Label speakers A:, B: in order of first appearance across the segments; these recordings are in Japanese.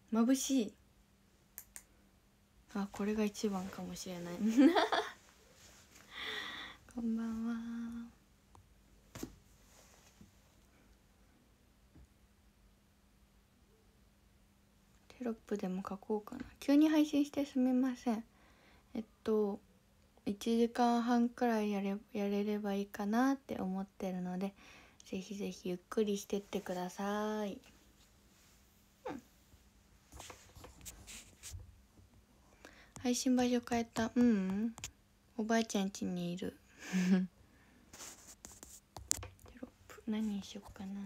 A: 眩しい。あ、これが一番かもしれないこんばんは。テロップでも書こうかな。急に配信してすみません。1時間半くらいやれればいいかなって思ってるので、ぜひぜひゆっくりしてってください。配信場所変えた。おばあちゃん家にいるテロップ何にしようかな。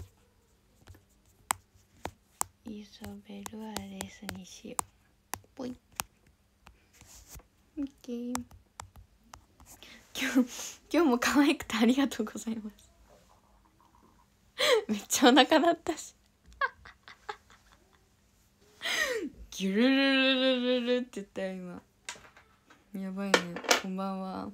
A: イソベルアレスにしよう。ぽい。オッケー。今日も可愛くてありがとうございますめっちゃお腹鳴ったしギュルルルルルルって言ったよ今。やばいね。こんばんは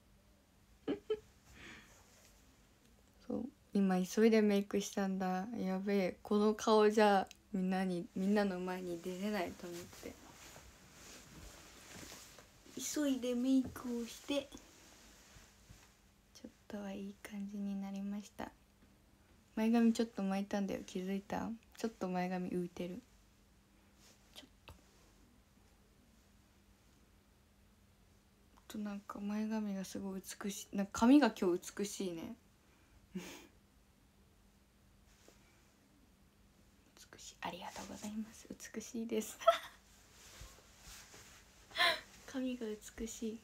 A: そう今急いでメイクしたんだ。やべえ、この顔じゃみんなの前に出れないと思って急いでメイクをしてちょっとはいい感じになりました。前髪ちょっと巻いたんだよ。気づいた？ちょっと前髪浮いてる。ちょっとなんか前髪がすごい美しい。なんか髪が今日美しいね美しい。ありがとうございます。美しいです髪が美しい。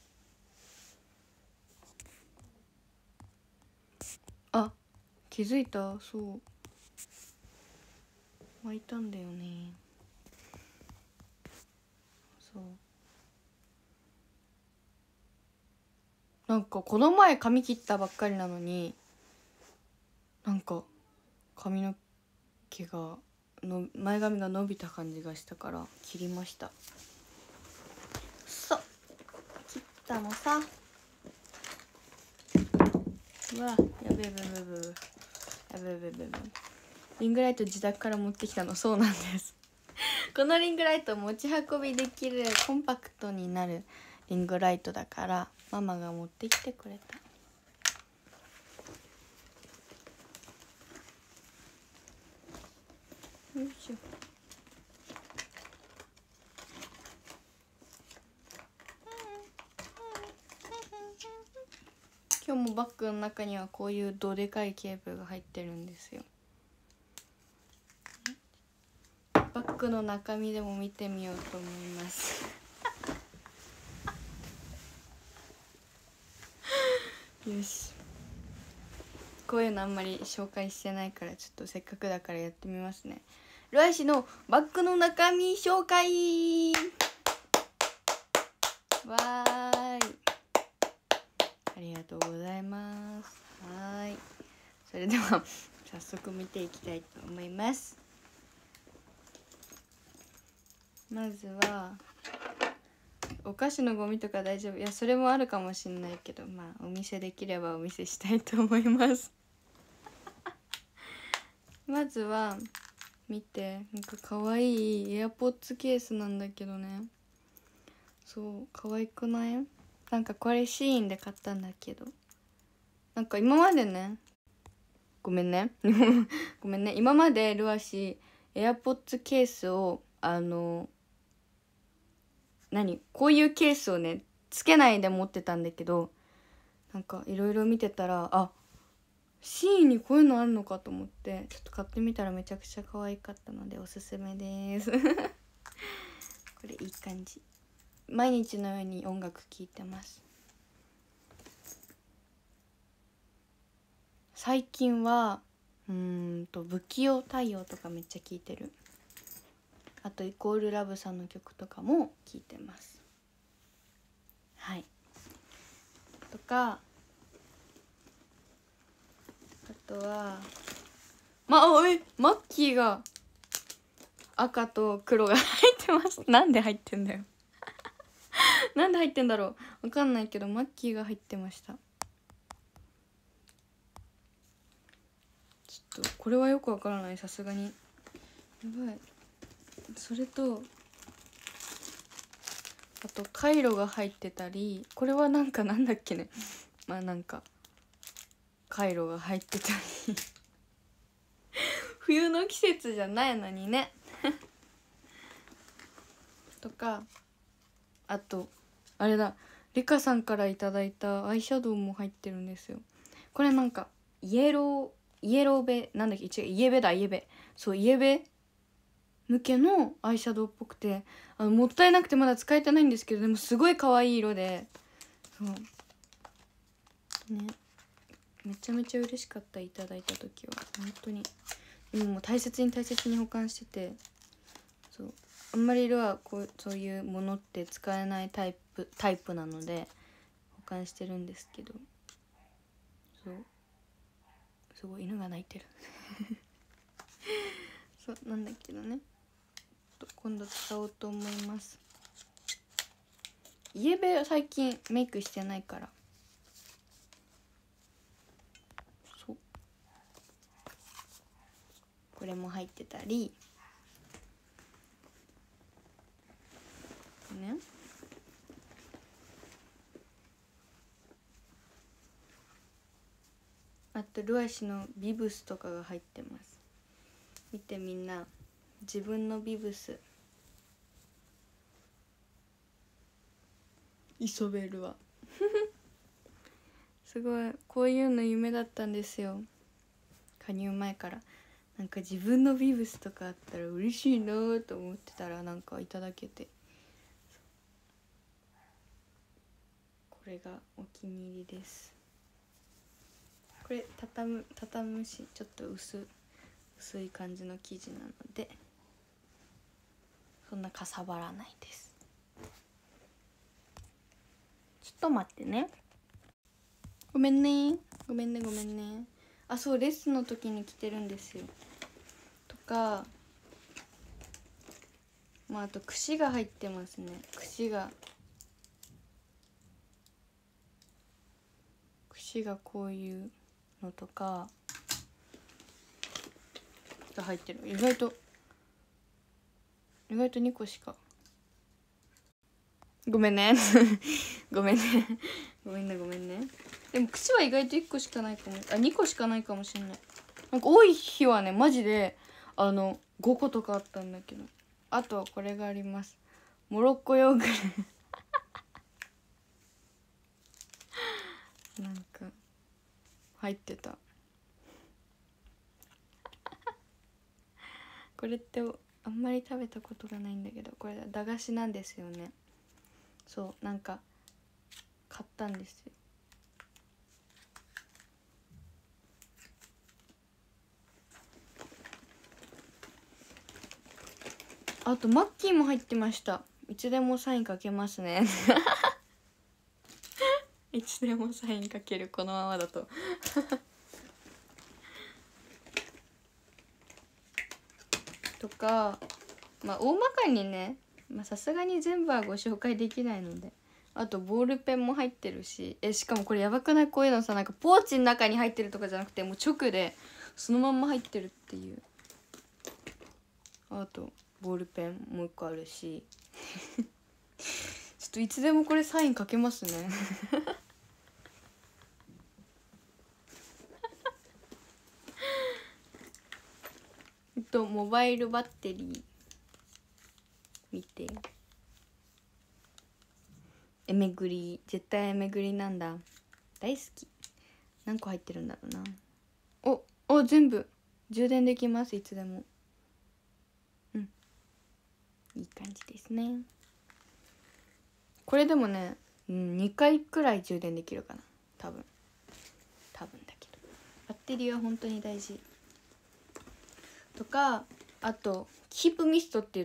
A: あ、気づいた？そう巻いたんだよね。そうなんかこの前髪切ったばっかりなのになんか髪の毛が前髪が伸びた感じがしたから切りました。そう切ったのさ。うわやべえやべえやべえやべえやべえやべえ。リングライト自宅から持ってきたの。そうなんですこのリングライト持ち運びできるコンパクトになるリングライトだからママが持ってきてくれた。よいしょ。今日もバッグの中にはこういうどでかいケーブルが入ってるんですよ。バッグの中身でも見てみようと思いますよし。こういうのあんまり紹介してないからちょっとせっかくだからやってみますね。ルアイシのバッグの中身紹介わーい。ありがとうございます。はい。それでは早速見ていきたいと思います。まずはお菓子のゴミとか大丈夫？いやそれもあるかもしんないけど、まあお見せできればお見せしたいと思いますまずは見て、なんか可愛いエアポッツケースなんだけどね。そう可愛くない？なんかこれシーインで買ったんだけど、なんか今までね、ごめんねごめんね、今までルアシエアポッツケースをこういうケースをねつけないで持ってたんだけど、なんかいろいろ見てたらシーンにこういうのあるのかと思ってちょっと買ってみたらめちゃくちゃ可愛かったのでおすすめですこれいい感じ。毎日のように音楽聴いてます。最近は不器用太陽とかめっちゃ聴いてる。あとイコールラブさんの曲とかも聴いてます。はいとか、あとはマッキーが赤と黒が入ってますなんで入ってんだよなんで入ってんだろう、わかんないけどマッキーが入ってました。ちょっとこれはよくわからない、さすがにやばい。 それとあとカイロが入ってたり、これはなんだっけね、まあなんかカイロが入ってたり冬の季節じゃないのにねとか、あとあれだ、リカさんからいただいたアイシャドウも入ってるんですよ。これなんかイエローベ、なんだっけ、違う、イエベだ、イエベ、そう、イエベ向けのアイシャドウっぽくて、もったいなくてまだ使えてないんですけど、でもすごい可愛い色で、そうね、めちゃめちゃ嬉しかった、いただいた時は。本当に今もう大切に保管してて、そう、あんまり色はそういうものって使えないタイプなので保管してるんですけど、そう、すごい犬が鳴いてるそうなんだけどね、今度使おうと思います。イエベ最近メイクしてないから、そう、これも入ってたりね。あとルアシのビブスとかが入ってます。見て、みんな自分のビブス。イソベルはすごい、こういうの夢だったんですよ、加入前から。なんか自分のビブスとかあったら嬉しいなと思ってたら、なんかいただけて、これがお気に入りです。これ畳むし、ちょっと薄い感じの生地なのでそんなかさばらないです。ちょっと待ってね、ごめんね。あ、そう、レッスンの時に着てるんですよ。とか、まあ、あと櫛が入ってますね。櫛がこういうのとかが入ってる。意外と2個しか。ごめんねごめんねでも櫛は意外と1個しかないかも、2個しかないかもしれない。なんか多い日はね、マジで5個とかあったんだけど。あとはこれがあります、モロッコヨーグルなんか入ってたこれってあんまり食べたことがないんだけど、これ駄菓子なんですよね。そう、なんか買ったんですよ。あとマッキーも入ってました。いつでもサインかけますねいつでもサインかける、このままだととか、まあ大まかにね、さすがに全部はご紹介できないので、あとボールペンも入ってるし、しかもこれやばくない？こういうのさ、なんかポーチの中に入ってるとかじゃなくて、もう直でそのまんま入ってるっていう。あとボールペンもう一個あるしちょっといつでもこれサインかけますねモバイルバッテリー見て、エメグリ、絶対エメグリなんだ、大好き。何個入ってるんだろうな。お全部充電できます、いつでも。いい感じですね。これでもね、2回くらい充電できるかな、多分だけど、バッテリーは本当に大事。とか、あとキープミストって言って、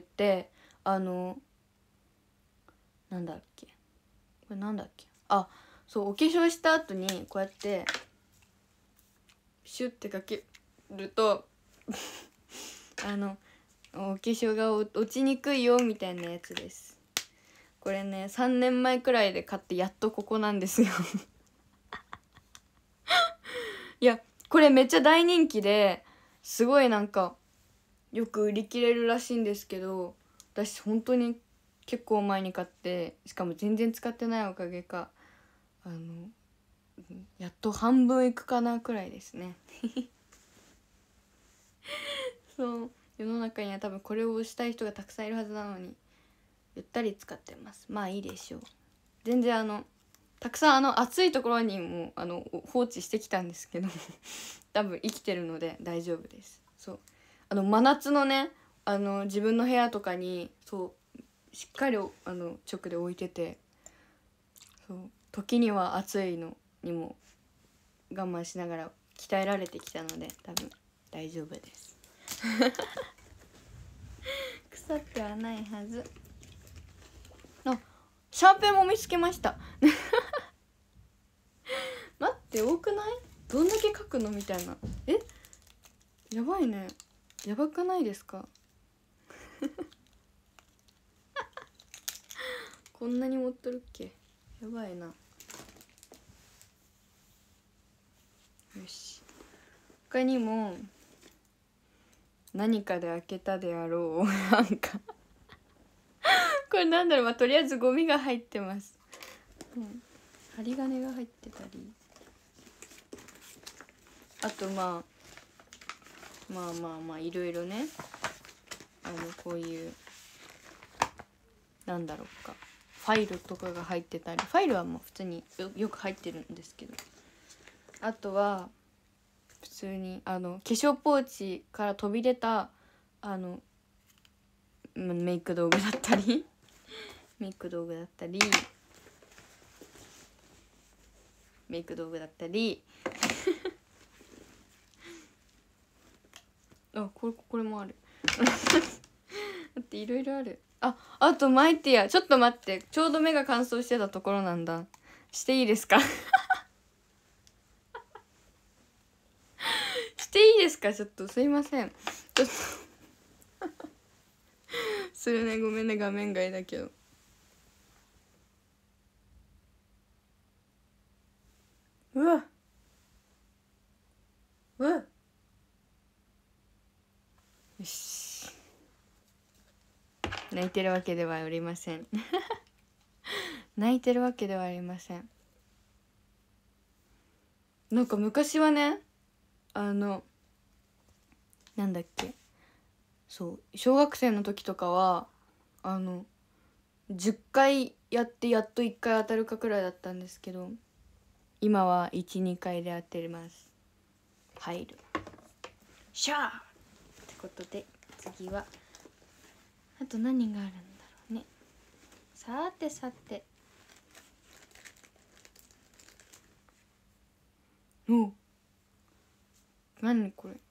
A: なんだっけ、これなんだっけ、そう、お化粧した後にこうやってシュッてかけるとお化粧が落ちにくいよみたいなやつです。これね、3年前くらいで買ってやっとここなんですよいや、これめっちゃ大人気で、すごいなんかよく売り切れるらしいんですけど、私本当に結構前に買って、しかも全然使ってないおかげかやっと半分いくかなくらいですね。そう世の中には多分これをしたい人がたくさんいるはずなのにゆったり使ってます。まあいいでしょう。全然たくさん暑いところにも放置してきたんですけど多分生きてるので大丈夫です。そう真夏のね自分の部屋とかにそうしっかり直で置いてて、そう時には暑いのにも我慢しながら鍛えられてきたので多分大丈夫です腐ってはないはず。あ、シャーペンも見つけました待って多くない？どんだけ書くのみたいな。やばいね。やばくないですかこんなに持っとるっけ。やばいな。よし、他にも何かで開けたであろうなんかこれなんだろう、まあ、とりあえずゴミが入ってます、針金が入ってたり、あとまあいろいろね、こういうなんだろうか、ファイルとかが入ってたり、ファイルはもう普通によく入ってるんですけど、あとは普通に化粧ポーチから飛び出たメイク道具だったりメイク道具だったりメイク道具だったりあ、これもあるだっていろいろある。あとマイティア、ちょっと待って、ちょうど目が乾燥してたところなんだ。していいですかしていいですか、ちょっとすいません、ちょっとそれね、ごめんね、画面外だけど。うわよし、泣いてるわけではありません泣いてるわけではありません。なんか昔はね、なんだっけ、そう小学生の時とかは10回やってやっと1回当たるかくらいだったんですけど、今は 1,2 回で当てます。入るシャーってことで、次はあと何があるんだろうね。さてさて、お、何これ、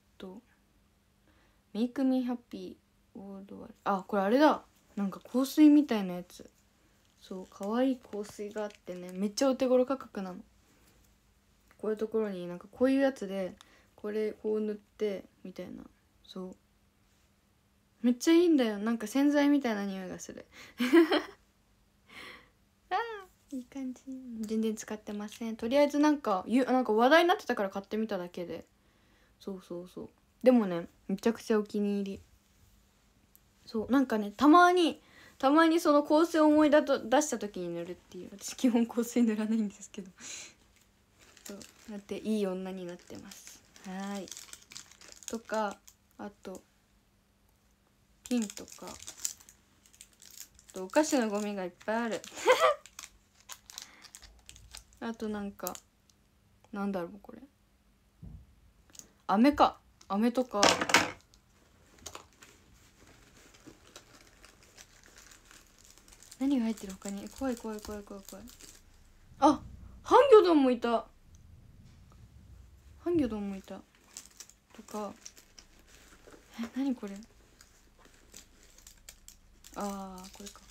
A: メイクミーハッピーオードワル、あ、これあれだ、なんか香水みたいなやつ。そう可愛い香水があってね、めっちゃお手頃価格なの。こういうところになんかこういうやつでこれこう塗ってみたいな、そうめっちゃいいんだよ。なんか洗剤みたいな匂いがするあーいい感じ。全然使ってません。とりあえずなんか話題になってたから買ってみただけで、そうでもね、めちゃくちゃお気に入り。そうなんかね、たまにその香水を出した時に塗るっていう。私基本香水塗らないんですけどそうだっていい女になってます。はいとか、あとピンとか、あとお菓子のゴミがいっぱいあるあとなんかなんだろうこれ、飴か、飴とか、何が入ってる他に。怖いあ、ハンギョドンもいたとか、何これ、これか。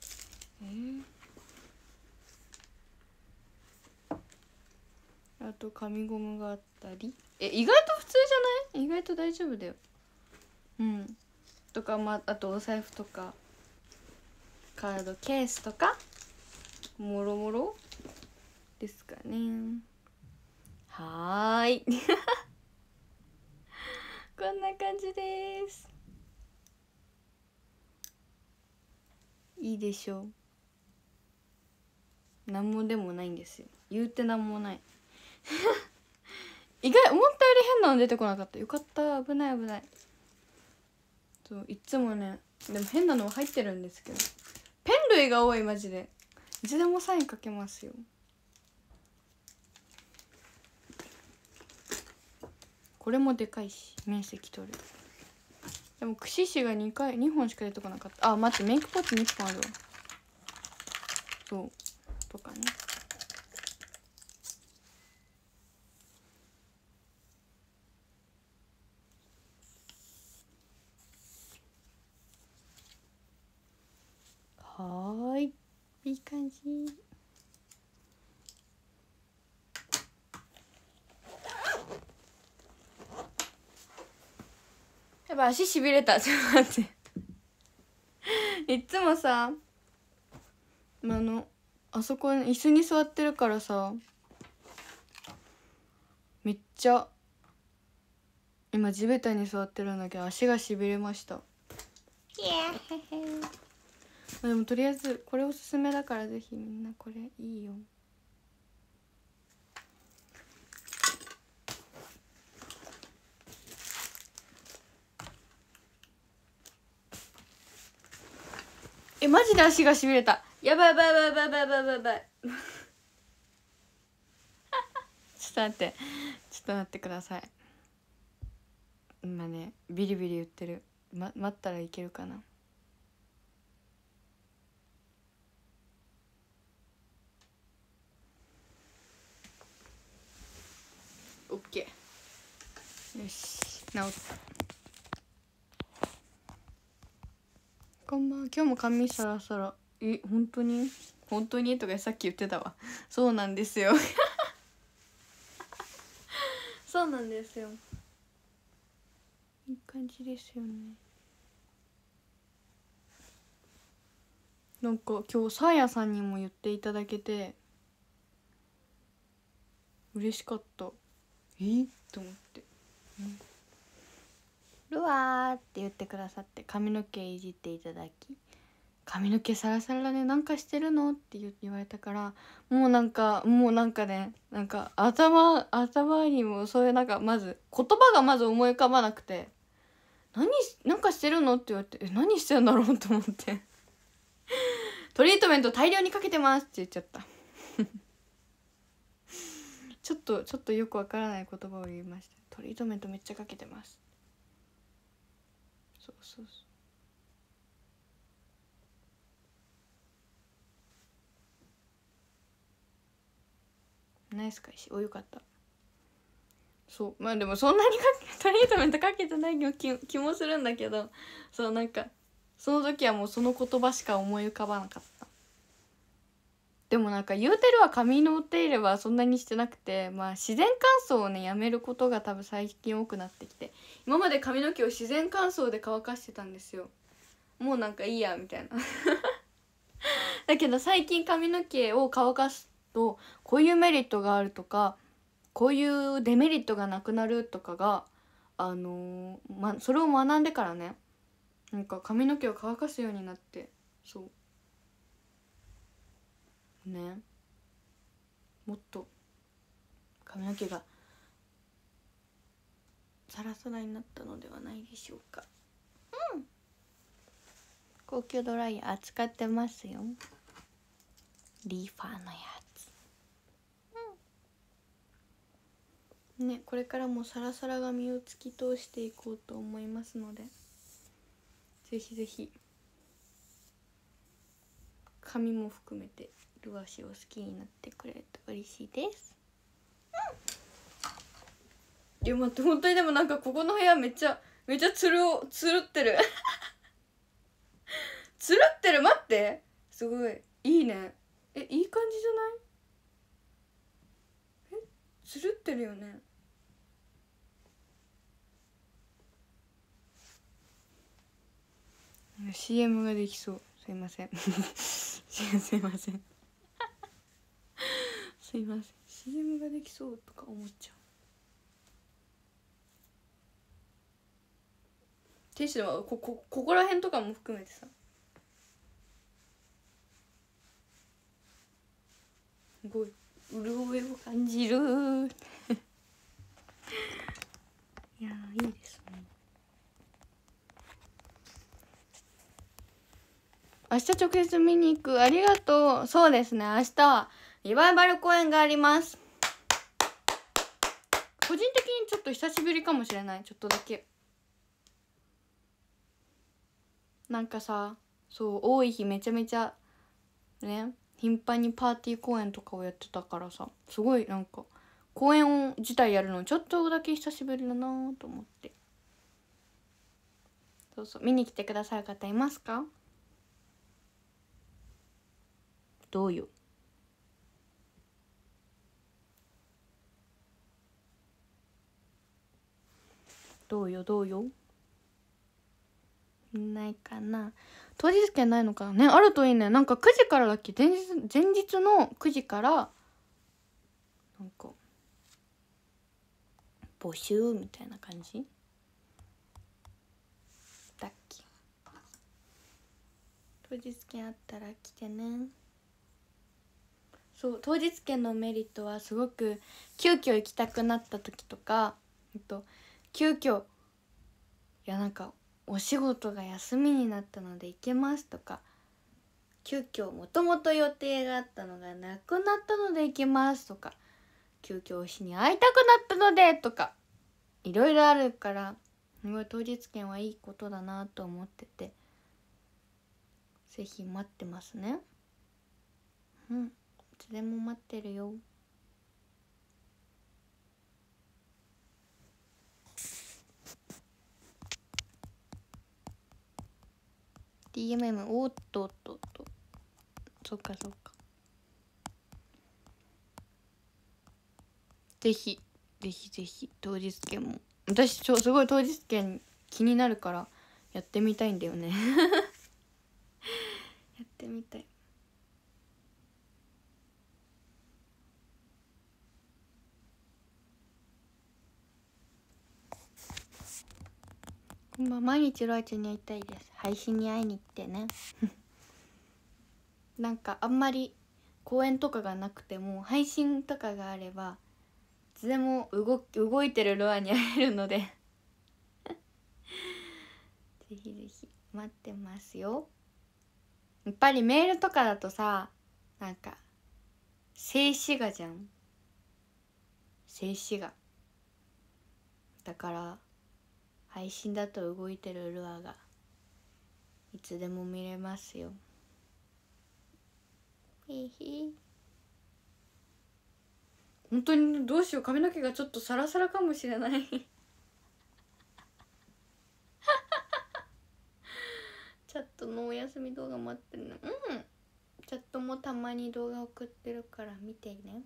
A: あと紙ゴムがあったり、意外と普通じゃない？意外と大丈夫だよ。とか、あとお財布とかカードケースとかもろもろですかね。はーいこんな感じです。いいでしょう。なんもでもないんですよ、言うてなんもない意外、思ったより変なの出てこなかった。よかった。危ない危ない。そう、いつもね、でも変なの入ってるんですけど、ペン類が多い。マジでいつでもサインかけますよ。これもでかいし面積取る。でもくし紙が2本しか出てこなかった。あ、待って、メイクポーチ2本あるわ。そうとかね。はーい、いい感じ。やっぱ足しびれた。ちょっと待っていつもさ、あそこに椅子に座ってるからさ、めっちゃ今地べたに座ってるんだけど足がしびれました。でもとりあえずこれおすすめだから、ぜひみんなこれいいよ。マジで足がしびれた。やばいやばいやばいやばいやばいやばいやばいちょっと待って、ちょっと待ってください。今ねビリビリ言ってる。待ったらいけるかな。オッケー、よし治った。こんばんは。今日も髪サラサラ。本当に本当にとかさっき言ってたわ。そうなんですよそうなんですよ。いい感じですよね。なんか今日サーヤさんにも言っていただけて嬉しかった。と思って、ルワーって言ってくださって、髪の毛いじっていただき、髪の毛サラサラでなんかしてるのって言われたから、もうなんかね、なんか頭にもそういうなんかまず言葉がまず思い浮かばなくて、なんかしてるのって言われて、何してんだろうと思ってトリートメント大量にかけてますって言っちゃったちょっとよくわからない言葉を言いました。トリートメントめっちゃかけてます。そうそうそう、ナイス返し。よかった。そう、まあでもそんなにトリートメントかけてない気もするんだけど、そう、なんかその時はもうその言葉しか思い浮かばなかった。でもなんか言うてるは髪のお手入れはそんなにしてなくて、まあ自然乾燥をねやめることが多分最近多くなってきて、今まで髪の毛を自然乾燥で乾かしてたんですよ。もうなんかいいやみたいなだけど最近髪の毛を乾かすとこういうメリットがあるとか、こういうデメリットがなくなるとかがそれを学んでからね、なんか髪の毛を乾かすようになって、そうね、もっと髪の毛がサラサラになったのではないでしょうか。高級ドライヤー使ってますよ。リファのやつ。ね、これからもサラサラ髪を突き通していこうと思いますので、ぜひぜひ髪も含めてルアシを好きになってくれると嬉しいです。いや待って、本当にでもなんかここの部屋めっちゃつるってるつるってる。待って、すごいいいね。いい感じじゃない？つるってるよね。CM ができそう。すいませんすいませんすいません、 CM ができそうとか思っちゃティッシュはここら辺とかも含めてさ、すごい潤いを感じるいやいいですね。明日直接見に行く。ありがとう。そうですね、明日はリバイバル公演があります。個人的にちょっと久しぶりかもしれない。ちょっとだけなんかさ、そう多い日めちゃめちゃね頻繁にパーティー公演とかをやってたからさ、すごいなんか公演自体やるのちょっとだけ久しぶりだなと思って。そうそう、見に来てくださる方いますか？どうよ。どうよどうよ。ないかな。当日券ないのかなね。あるといいね。なんか9時からだっけ、前日の9時からなんか募集みたいな感じだっけ。当日券あったら来てね。そう、当日券のメリットはすごく急遽行きたくなった時とか、急遽いやなんかお仕事が休みになったので行けますとか、急遽もともと予定があったのがなくなったので行けますとか、急遽推しに会いたくなったのでとか、いろいろあるから、すごい当日券はいいことだなと思ってて、ぜひ待ってますね。うん、いつでも待ってるよ。DMM おっとっとっと、そっかそっか。ぜひぜひぜひ当日券も、私すごい当日券気になるからやってみたいんだよねやってみたい。毎日ロアちゃんに会いたいです。配信に会いに行ってねなんかあんまり公演とかがなくても配信とかがあればいつでも動いてるロアに会えるのでぜひぜひ待ってますよ。やっぱりメールとかだとさ、なんか静止画じゃん。静止画だから配信だと動いてるルアがいつでも見れますよ。ひひ。本当にどうしよう、髪の毛がちょっとサラサラかもしれないチャットのお休み動画待ってるの。チャットもたまに動画送ってるから見てね。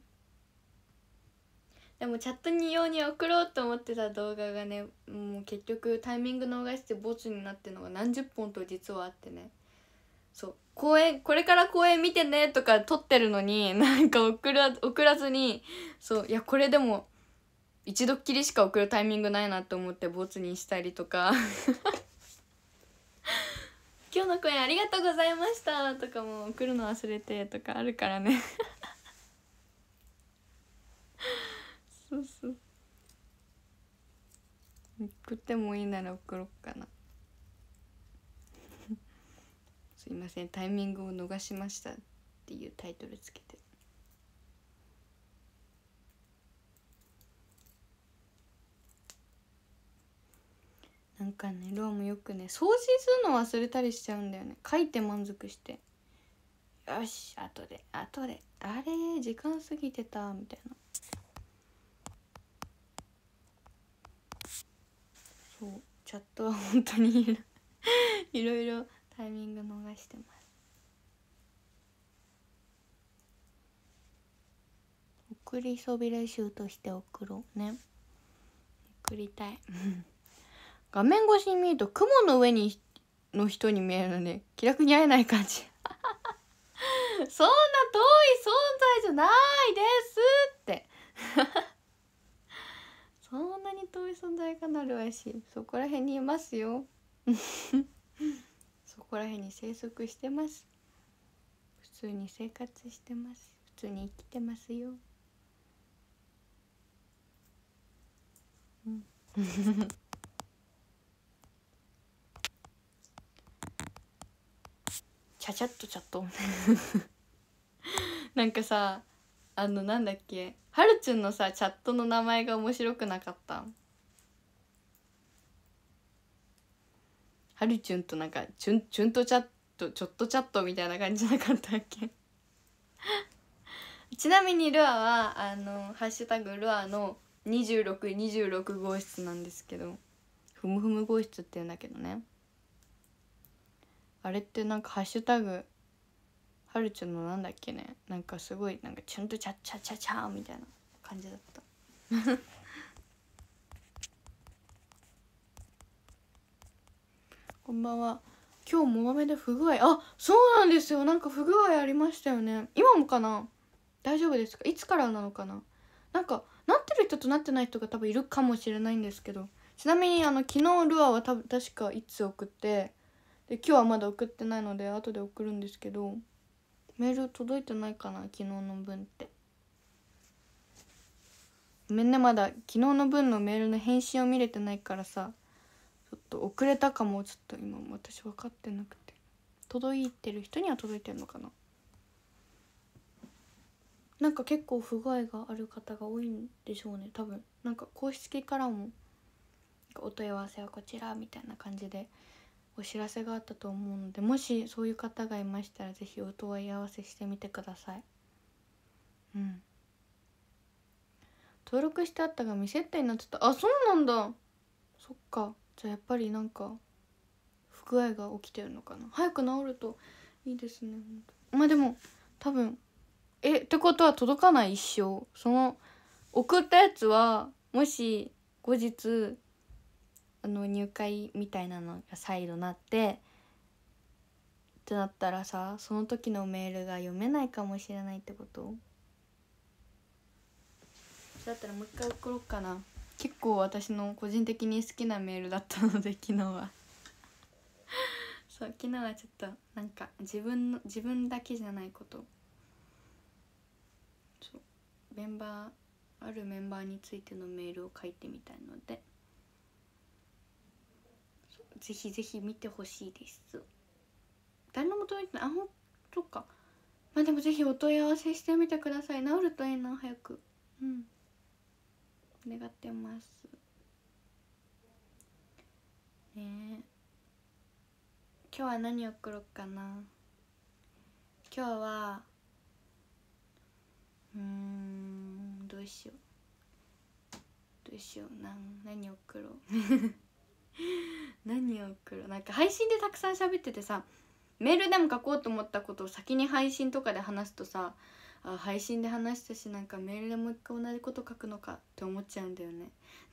A: でもチャットに用に送ろうと思ってた動画がね、もう結局タイミング逃してボツになってるのが何十本と実はあってね。そうこれから公演見てねとか撮ってるのになんか送らずに、そういやこれでも一度っきりしか送るタイミングないなと思ってボツにしたりとか今日の公演ありがとうございましたとかも送るの忘れてとかあるからねそうそう、送ってもいいなら送ろっかなすいません、タイミングを逃しましたっていうタイトルつけて。なんかね、ロアもよくね送信するの忘れたりしちゃうんだよね。書いて満足して、よし後であれ時間過ぎてたみたいな。そうチャットは本当にいろいろタイミング逃してます。送りそびれ集として送ろうね。送りたい画面越しに見ると雲の上にの人に見えるので気楽に会えない感じそんな遠い存在じゃないですってそんなに遠い存在かなるわし、そこら辺にいますよ。 そこら辺に生息してます。普通に生活してます。普通に生きてますよ。うんちゃちゃっとチャットなんかさ、なんだっけ、はるちゅんのさチャットの名前が面白くなかった？はるちゅんとなんかチュンとチャット、ちょっとチャットみたいな感じじゃなかったっけちなみにルアはハッシュタグルアの26号室なんですけど、ふむふむ号室って言うんだけどね。あれってなんかハッシュタグはるちゃんのなんだっけね、なんかすごいなんかチュンとチャッチャチャチャーみたいな感じだったこんばんは。今日もまめで不具合、あ、そうなんですよ。なんか不具合ありましたよね。今もかな？大丈夫ですか？いつからなのかな？なんかなってる人となってない人が多分いるかもしれないんですけど、ちなみに昨日ルアーは確かいつ送って、で今日はまだ送ってないので後で送るんですけど、メール届いてないかな、昨日の分って。ごめんね、まだ昨日の分のメールの返信を見れてないからさ、ちょっと遅れたかも。ちょっと今私分かってなくて、届いてる人には届いてるのかな。なんか結構不具合がある方が多いんでしょうね、多分。なんか公式からもお問い合わせはこちらみたいな感じでお知らせがあったと思うので、もしそういう方がいましたら是非お問い合わせしてみてください。うん。登録してあったが未設定になってた。あ、そうなんだ。そっか。じゃあやっぱりなんか不具合が起きてるのかな。早く治るといいですね。まあでも多分ってことは届かない？一生その送ったやつはもし後日入会みたいなのが再度なってってなったらさ、その時のメールが読めないかもしれないってこと？だったらもう一回送ろうかな。結構私の個人的に好きなメールだったので昨日はそう昨日はちょっとなんか自分だけじゃないこと、そうあるメンバーについてのメールを書いてみたいので、ぜひぜひ見てほしいです。誰のも届いてない？あ、ほんとか。まあでもぜひお問い合わせしてみてください。治るといいな、早く。うん、願ってますね。今日は何を送ろうかな。今日はどうしよう何を送ろう何を送ろう。なんか配信でたくさん喋っててさ、メールでも書こうと思ったことを先に配信とかで話すとさ、あ、配信で話したし、なんかメールでもう一回同じこと書くのかって思っちゃうんだよね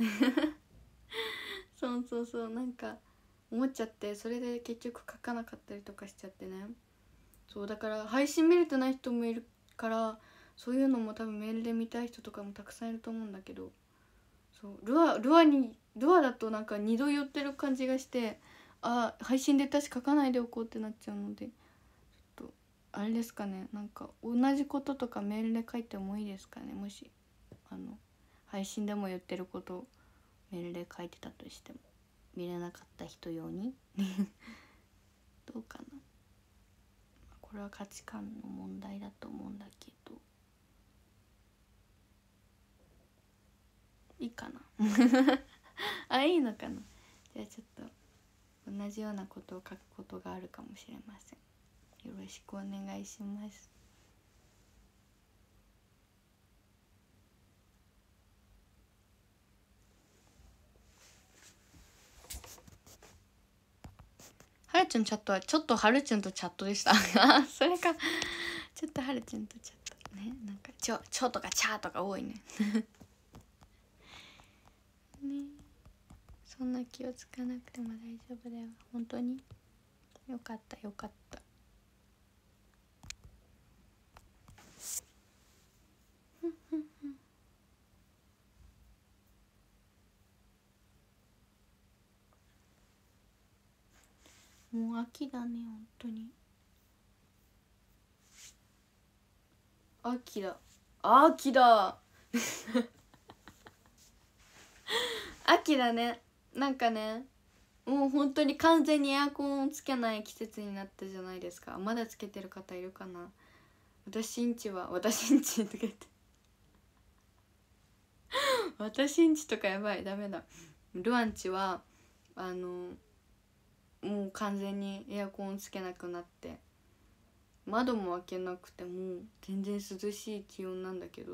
A: そうなんか思っちゃって、それで結局書かなかったりとかしちゃってね。そうだから配信見れてない人もいるから、そういうのも多分メールで見たい人とかもたくさんいると思うんだけど、そうルアだとなんか2度言ってる感じがして、あ、配信で私書かないでおこうってなっちゃうので、ちょっとあれですかね、なんか同じこととかメールで書いてもいいですかね。もし配信でも言ってることをメールで書いてたとしても、見れなかった人用にどうかな。これは価値観の問題だと思うんだけど、いいかなあ、いいのかな。じゃあちょっと同じようなことを書くことがあるかもしれません。よろしくお願いします。はるちゅんチャットはちょっとはるちゅんとチャットでしたあ、それか。ちょっとはるちゅんとチャットね。なんかちょとかチャーとか多いねね、そんな気をつかなくても大丈夫だよ。本当によかったよかった。 もう秋だね本当に。秋だ秋だ秋だね。なんかね、もう本当に完全にエアコンをつけない季節になったじゃないですか。まだつけてる方いるかな。私んちとか言って私んちとかやばい、ダメだ。ルアンちはもう完全にエアコンつけなくなって、窓も開けなくても全然涼しい気温なんだけど、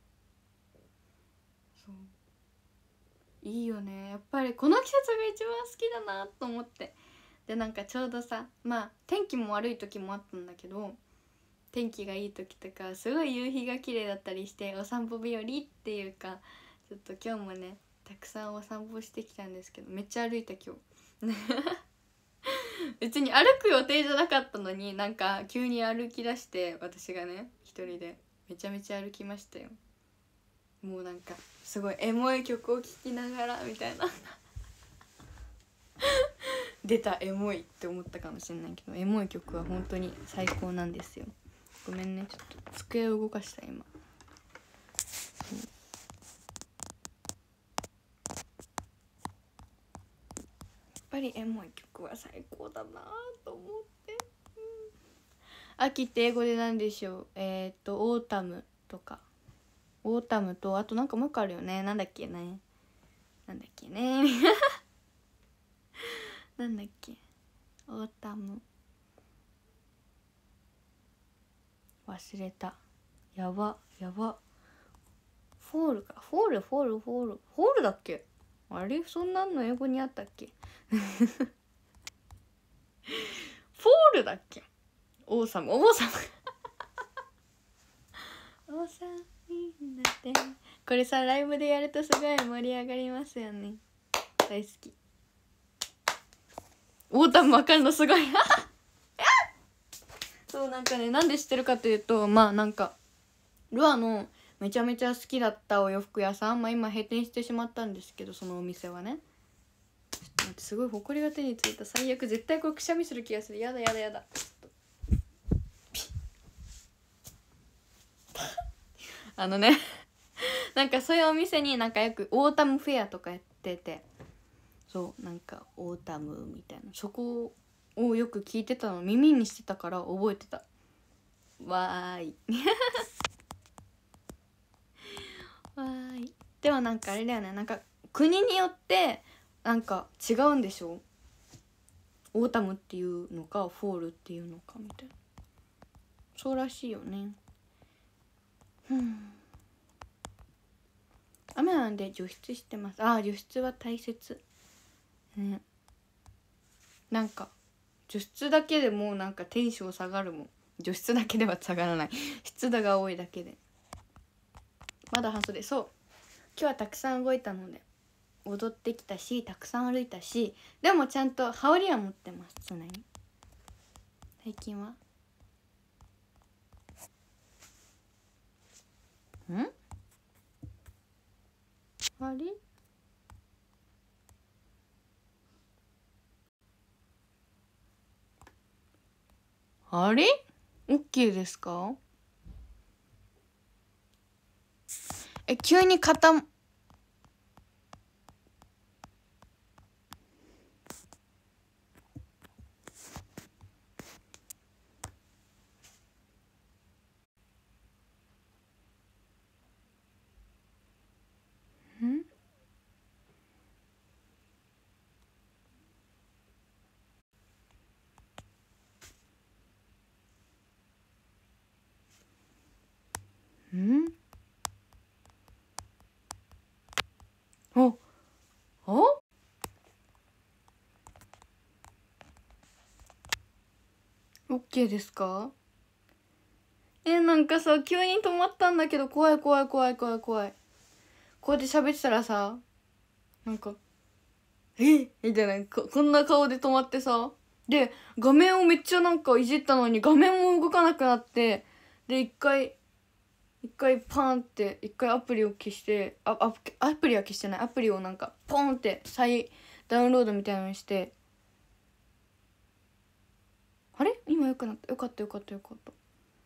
A: そういいよね。やっぱりこの季節が一番好きだなと思って。でなんかちょうどさ、まあ天気も悪い時もあったんだけど、天気がいい時とかすごい夕日が綺麗だったりして、お散歩日和っていうか、ちょっと今日もねたくさんお散歩してきたんですけど、めっちゃ歩いた今日別に歩く予定じゃなかったのに、なんか急に歩き出して、私がね一人でめちゃめちゃ歩きましたよ。もうなんかすごいエモい曲を聴きながらみたいな出たエモいって思ったかもしれないけど、エモい曲は本当に最高なんですよ。ごめんね、ちょっと机を動かした今。やっぱりエモい曲は最高だなと思って、秋って英語で何でしょう。オータムとか、オータムとあとなんかもう一個あるよね。なんだっけねなんだっけオータム忘れた。やばフォールか。フォールだっけ。あれ、そんなんの英語にあったっけフォールだっけ。王様王様になって。これさ、ライブでやるとすごい盛り上がりますよね。大好き。オータムわかるのすごいそうなんかね、なんで知ってるかというと、まあなんかルアのめちゃめちゃ好きだったお洋服屋さん、まあ今閉店してしまったんですけど、そのお店はね、ちょっと待って、すごい埃が手についた。最悪。絶対これくしゃみする気がする。やだあのねなんかそういうお店になんかよくオータムフェアとかやってて、そうなんかオータムみたいな、そこをよく聞いてたの、耳にしてたから覚えてた。わーいわーい。でもなんかあれだよね、なんか国によってなんか違うんでしょ。オータムっていうのかフォールっていうのかみたいな、そうらしいよね。雨なんで除湿してます。除湿は大切ね。なんか除湿だけでもうなんかテンション下がるもん。除湿だけでは下がらない湿度が多いだけで。まだ半袖。そう、今日はたくさん動いたので、踊ってきたし、たくさん歩いたし、でもちゃんと羽織は持ってます、常に。最近はあれあれ OK ですか。急にOK ですか。なんかさ、急に止まったんだけど、怖い。こうやって喋ってたらさ、なんかみたいな、こんな顔で止まってさ、で画面をめっちゃなんかいじったのに画面も動かなくなって、で一回パンってアプリを消して、アプリは消してない、アプリをなんかポンって再ダウンロードみたいなのにして、 くなった。よかったよかったよかった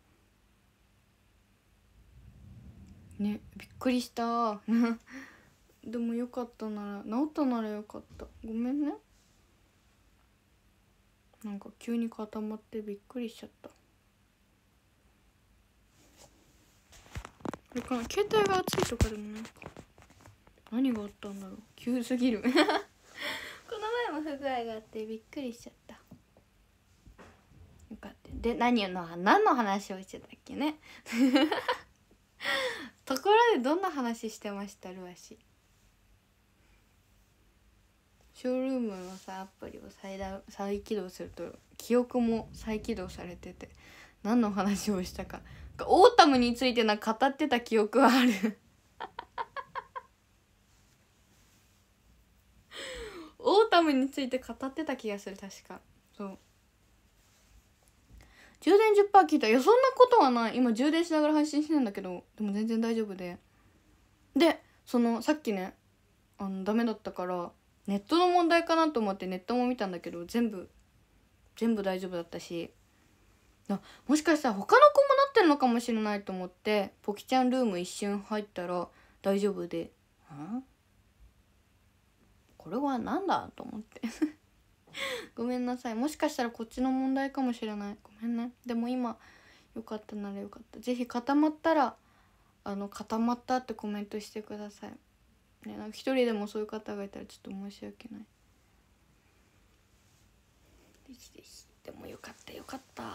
A: ね。びっくりしたでもよかったなら、治ったならよかった。ごめんね、なんか急に固まってびっくりしちゃった。これかな、携帯が熱いとかでもないか。何があったんだろう、急すぎるこの前も不具合があってびっくりしちゃった。よかった。で、何の話をしてたっけねところでどんな話してましたルアシ。ショールームのさアプリを再起動すると記憶も再起動されてて、何の話をしたか、オータムについて語ってた記憶はあるオータムについて語ってた気がする、確か。そう充電 10% 聞いた。いや、そんなことはない。今充電しながら配信してるんだけど、でも全然大丈夫で。で、さっきね、ダメだったからネットの問題かなと思ってネットも見たんだけど、全部大丈夫だったし、もしかしたら他の子もなってるのかもしれないと思ってポキちゃんルーム一瞬入ったら大丈夫で、これはなんだと思ってごめんなさい。もしかしたらこっちの問題かもしれない。ごめんね。でも今よかったならよかった。ぜひ固まったら固まったってコメントしてくださいね。なんか一人でもそういう方がいたらちょっと申し訳ない。でもよかったよかった。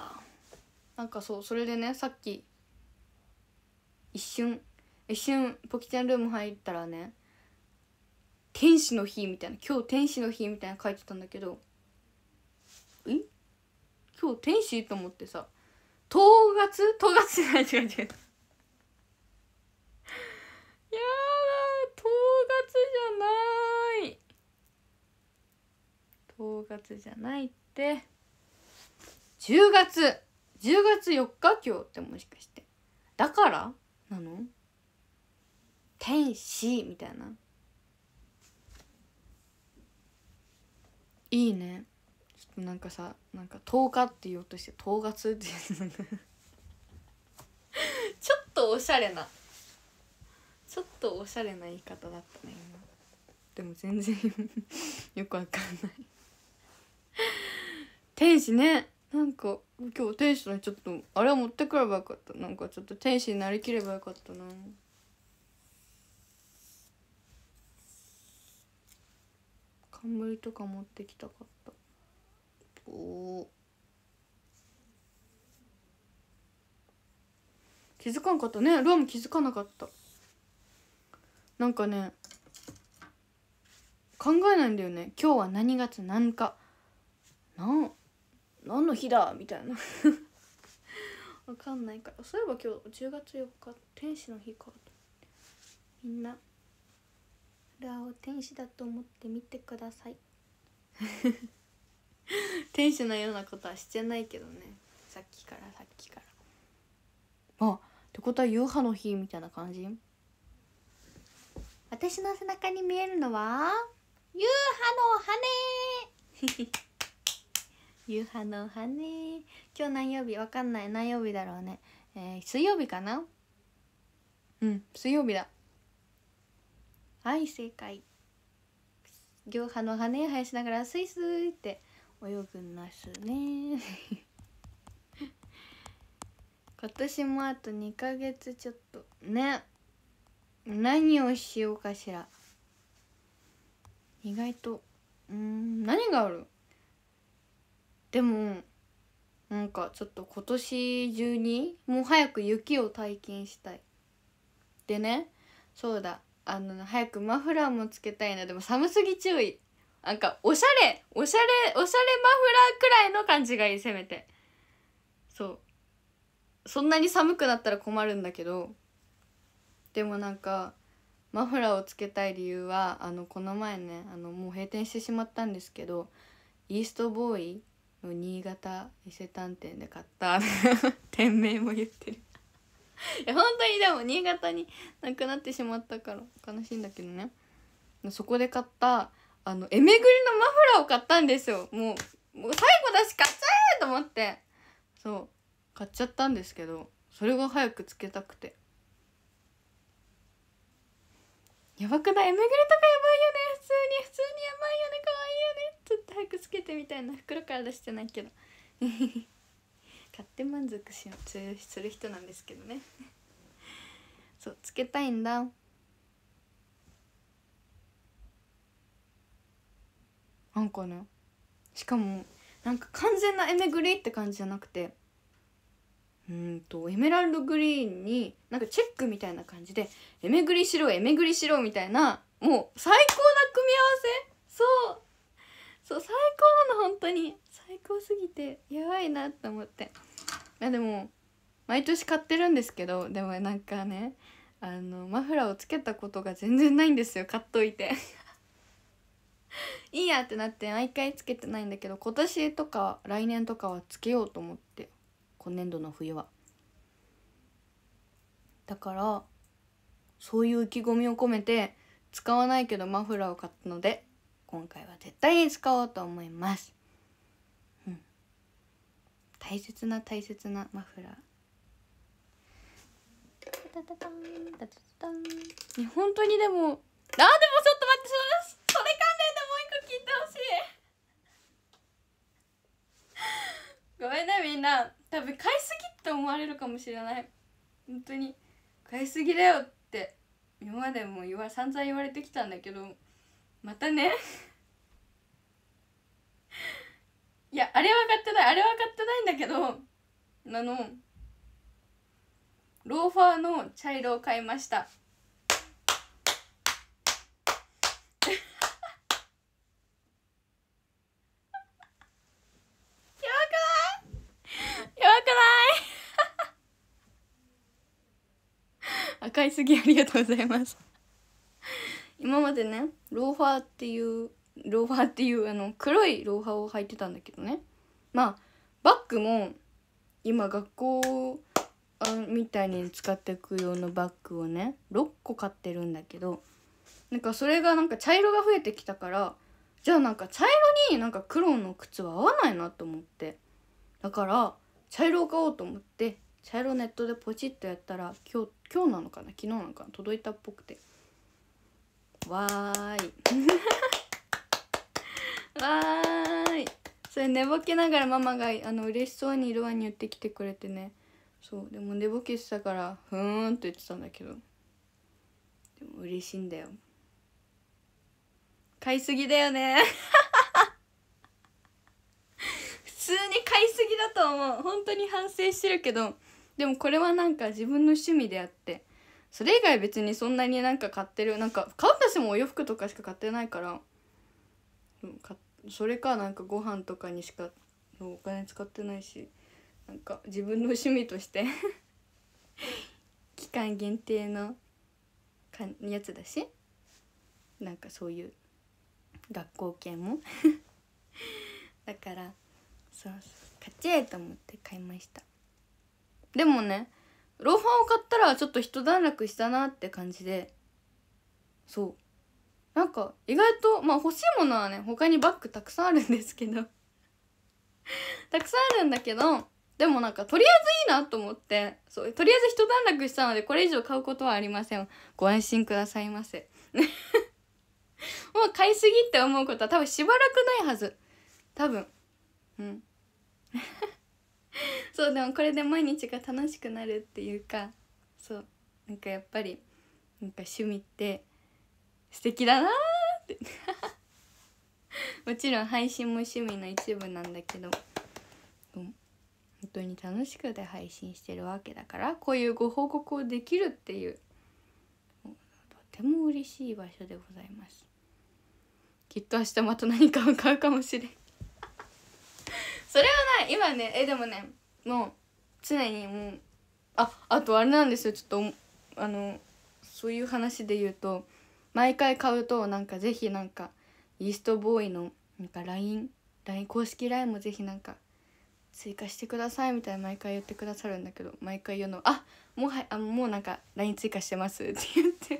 A: なんかそれでね、さっき一瞬ポキちゃんルーム入ったらね、天使の日みたいな、今日天使の日みたいな書いてたんだけど、今日天使と思ってさ、10月じゃない、違う違う、やだ、10月じゃないって10月4日今日ってもしかしてだからなの？天使みたいな。いいね。ちょっとなんかさ、なんか10日って言おうとして10月って言うちょっとおしゃれな言い方だったね今。でも全然よくわかんない天使ね。なんか今日天使のちょっとあれは持ってくればよかった。なんかちょっと天使になりきればよかったな。冠とか持ってきたかった。気づかんかったね。ロアも気づかなかった。なんかね、考えないんだよね。今日は何月何日何の日だみたいなわかんないから。そういえば今日10月4日天使の日かと。みんなラを天使だと思って見てください天使のようなことはしてないけどね、さっきからあ、ってことは夕飯の日みたいな感じ。私の背中に見えるのは夕飯の羽夕飯の羽。今日何曜日わかんない。何曜日だろうね。水曜日かな。水曜日だ。はい正解。夕飯の羽生やしながらスイスイって泳ぐんますね今年もあと2ヶ月ちょっとね。何をしようかしら。意外と何がある。でもなんかちょっと今年中にもう早く雪を体験したい。でね、そうだ、早くマフラーもつけたいな。でも寒すぎ注意。なんかおしゃれマフラーくらいの感じがいい、せめて。そんなに寒くなったら困るんだけど、でもなんかマフラーをつけたい理由はこの前ね、もう閉店してしまったんですけど、イーストボーイの新潟伊勢丹店で買った店名も言ってるいや本当にでも新潟になくなってしまったから悲しいんだけどね。そこで買った絵めぐりのマフラーを買ったんですよ。もう最後だし買っちゃえと思って。 そう買っちゃったんですけど、それが早くつけたくて。やばくない？目黒とかやばいよね。普通にやばいよね。可愛いよね。ちょっと早くつけてみたいな。袋から出してないけど買って満足する人なんですけどねそうつけたいんだ。なんかね、しかもなんか完全なエメグリって感じじゃなくて、エメラルドグリーンになんかチェックみたいな感じでエメグリしろエメグリしろみたいな、もう最高な組み合わせ。そう最高なの。本当に最高すぎてやばいなって思って。いやでも毎年買ってるんですけど、でもなんかね、マフラーをつけたことが全然ないんですよ。買っといていいやってなって毎回つけてないんだけど、今年とか来年とかはつけようと思って、今年度の冬は。だからそういう意気込みを込めて使わないけどマフラーを買ったので、今回は絶対に使おうと思います。大切なマフラー。本当にでも、でもちょっと待って、それ関連でもう一個聞いてほしいごめんねみんな、多分買いすぎって思われるかもしれない。本当に買いすぎだよって今までも散々言われてきたんだけど、またねいやあれは買ってないんだけど、ローファーの茶色を買いました。やばくない赤いすぎ、ありがとうございます今までねローファーっていう黒いローファーを履いてたんだけどね、まあバッグも今学校みたいに使っていく用のバッグをね6個買ってるんだけど、なんかそれがなんか茶色が増えてきたから、じゃあなんか茶色になんか黒の靴は合わないなと思って、だから茶色を買おうと思って茶色ネットでポチッとやったら、今日なのかな昨日なのかな届いたっぽくて、わーいわーい。それ寝ぼけながらママが嬉しそうに色ワに言ってきてくれてね。そうでも寝ぼけてたからふーんって言ってたんだけど、でも嬉しいんだよ。買いすぎだよね普通に買いすぎだと思う。本当に反省してるけど、でもこれはなんか自分の趣味であって、それ以外別にそんなになんか買ってる、なんか買うとしてもお洋服とかしか買ってないから、それかなんかご飯とかにしかお金使ってないし、なんか自分の趣味として期間限定のやつだし、なんかそういう学校系もだからそう買っちゃえと思って買いました。でもねローファーを買ったらちょっと一段落したなって感じで、そうなんか意外と欲しいものはね他にバッグたくさんあるんですけどたくさんあるんだけど、でもなんかとりあえずいいなと思って、そうとりあえず一段落したのでこれ以上買うことはありません。ご安心くださいませもう買いすぎって思うことは多分しばらくないはず、多分そうでもこれで毎日が楽しくなるっていうか、そうなんかやっぱりなんか趣味って素敵だなってもちろん配信も趣味の一部なんだけど、本当に楽しくて配信してるわけだから、こういうご報告をできるっていうとても嬉しい場所でございます。きっと明日また何かを買うかもしれんそれはない今ね。でもねもう常にもうあとあれなんですよ、ちょっとそういう話で言うと、毎回買うとなんかぜひなんかイーストボーイのなんか LINE 公式 LINE もぜひなんか追加してくださいみたいな毎回言ってくださるんだけど、毎回言うのもうなんか LINE 追加してますって言って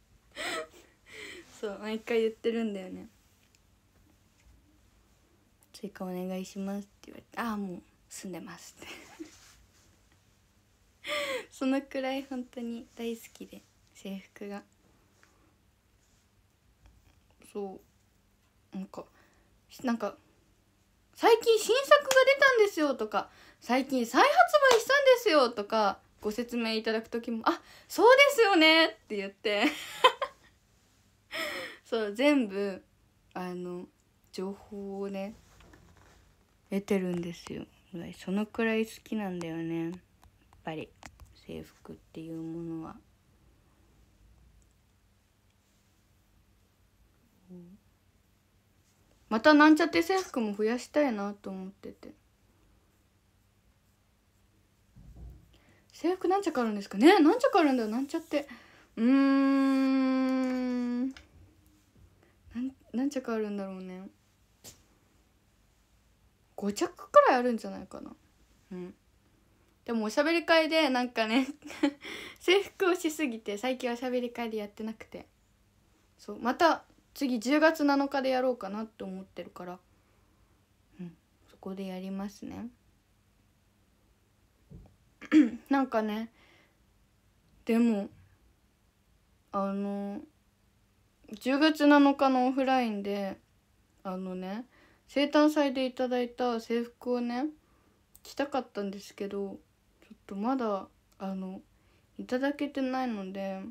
A: そう毎回言ってるんだよね。 追加お願いします」って言われて「ああもう済んでます」ってそのくらい本当に大好きで、制服が。そうなんか最近新作が出たんですよとか、最近再発売したんですよとかご説明いただく時も「あ、そうですよね」って言ってそう全部情報をね得てるんですよ。そのくらい好きなんだよね、やっぱり制服っていうものは。またなんちゃって制服も増やしたいなと思ってて。制服何着あるんですかね。何着あるんだよなんちゃって。何着あるんだろうね。5着くらいあるんじゃないかな。でもおしゃべり会でなんかね制服をしすぎて最近おしゃべり会でやってなくて、そうまた次10月7日でやろうかなって思ってるから、そこでやりますねなんかね、でも10月7日のオフラインで生誕祭でいただいた制服をね着たかったんですけど、ちょっとまだいただけてないので、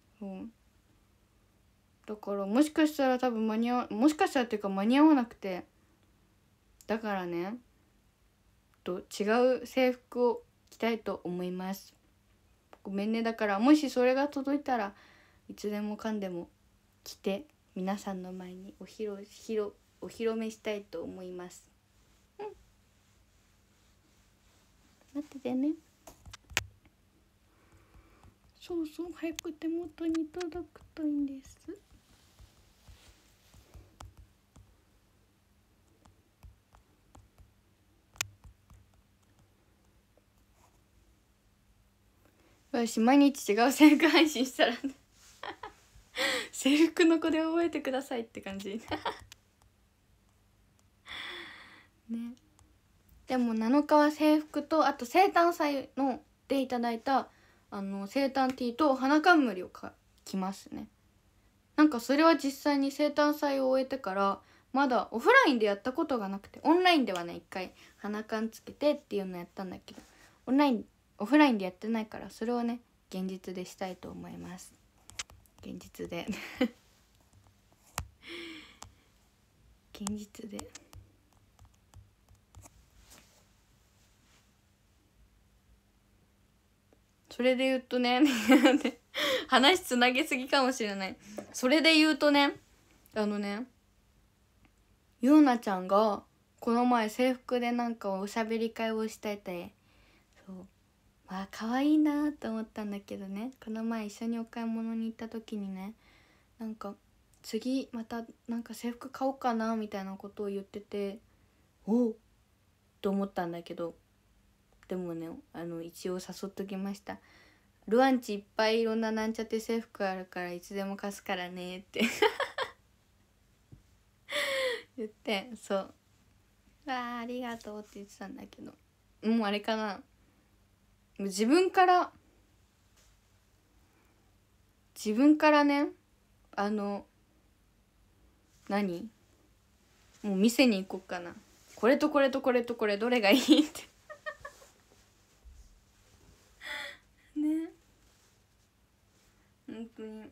A: だからもしかしたらもしかしたらっていうか間に合わなくて、だからね違う制服を着たいと思います。ごめんね。だからもしそれが届いたらいつでもかんでも着て皆さんの前にお披露目したいと思います。待っててね。そうそう、早く手元に届くといいんです。私毎日違う制服配信したら制服の子で覚えてくださいって感じね。でも7日は制服と、あと生誕祭のでいただいた生誕 T と花冠を着ますね。なんかそれは実際に生誕祭を終えてからまだオフラインでやったことがなくて、オンラインではね一回花冠つけてっていうのやったんだけど、オフラインでやってないから、それをね現実でしたいと思います。現実で現実で。それで言うとね話つなげすぎかもしれない。それで言うとね、ゆうなちゃんがこの前制服でなんかおしゃべり会をしてて、そうまあ可愛いなと思ったんだけどね、この前一緒にお買い物に行った時にね、なんか次またなんか制服買おうかなみたいなことを言ってて、おっと思ったんだけど、でもね一応誘っときました。ルアンチいっぱいいろんななんちゃって制服あるからいつでも貸すからねって言って、そうわあありがとうって言ってたんだけど、もうあれかな、自分からね何もう店に行こっかな。これとこれとこれとこれどれがいいってね、本当に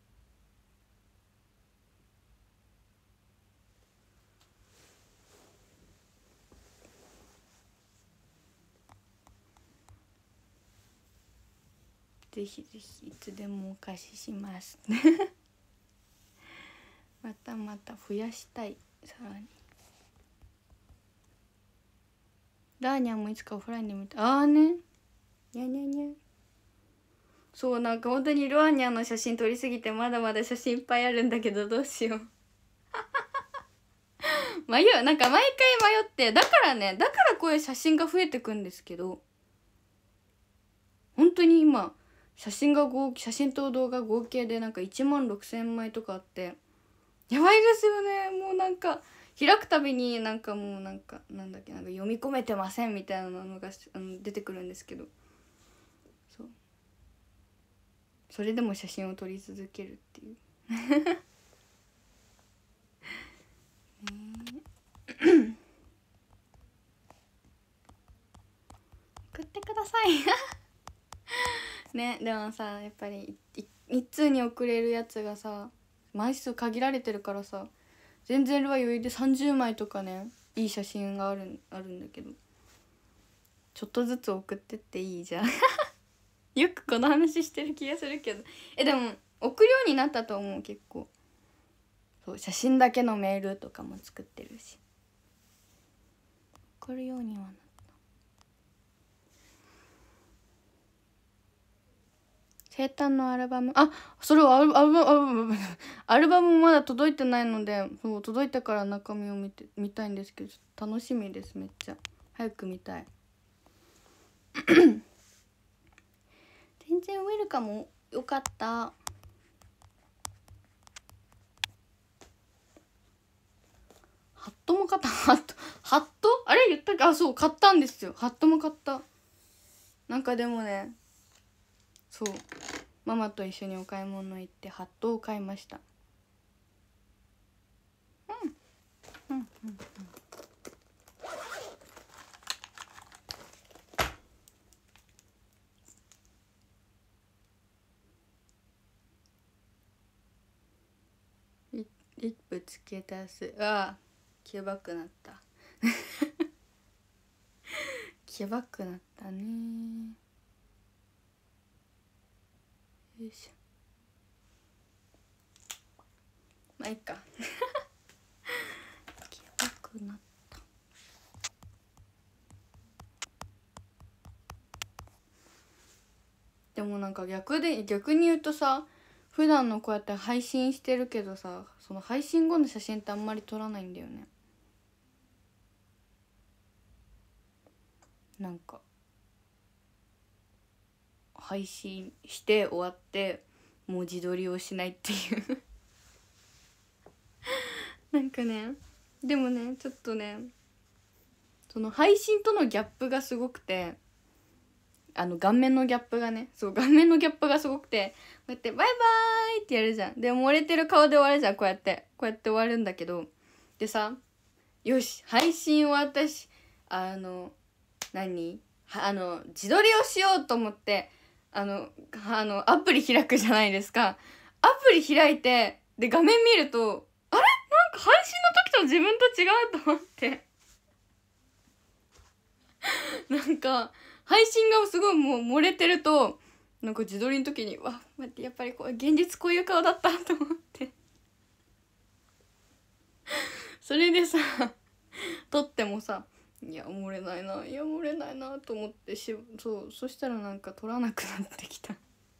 A: ぜひぜひいつでもお貸ししますまたまた増やしたい。さらにラーニャンもいつかオフラインで見た。ああね、にゃにゃにゃ。そうなんか本当にルアーニャンの写真撮りすぎてまだまだ写真いっぱいあるんだけどどうしようなんか毎回迷って、だからこういう写真が増えてくんですけど、本当に今写真と動画合計でなんか1万6,000枚とかあって、やばいですよね。もうなんか開くたびになんかもうなんかなんだっけ、なんか読み込めてませんみたいなのが出てくるんですけど、そうそれでも写真を撮り続けるっていう送ってくださいね。でもさやっぱり一通に送れるやつがさ枚数限られてるからさ、全然ルは余裕で30枚とかね、いい写真があるんだけど、ちょっとずつ送ってっていいじゃんよくこの話してる気がするけど、でも送るようになったと思う。結構そう写真だけのメールとかも作ってるし、送るようにはなった。生誕のアルバム、それはアルバムまだ届いてないので、そう届いてから中身を見たいんですけど、楽しみです。めっちゃ早く見たい全然ウェルカムよかった。ハットも買った。ハットあれ言ったか、そう買ったんですよ。ハットも買った。なんかでもね、そうママと一緒にお買い物行ってハットを買いました。リップつけたす。やばくなったやばくなったね。よいしょ、まあいっかやばくなった。でもなんか逆に言うとさ、普段のこうやって配信してるけどさ、その配信後の写真ってあんまり撮らないんだよね。なんか配信して終わってもう自撮りをしないっていうなんかね、でもねちょっとね、その配信とのギャップがすごくて、顔面のギャップがね、そう顔面のギャップがすごくて、こうやってバイバーイってやるじゃん。で漏れてる顔で終わるじゃん。こうやって終わるんだけど、でさ、よし配信を私自撮りをしようと思ってアプリ開くじゃないですか。アプリ開いてで画面見ると、あれなんか配信の時と自分と違うと思ってなんか配信がすごいもう漏れてると、なんか自撮りの時にわ待って、やっぱり現実こういう顔だったと思ってそれでさ撮ってもさ、いや漏れないなと思ってそしたらなんか撮らなくなってきた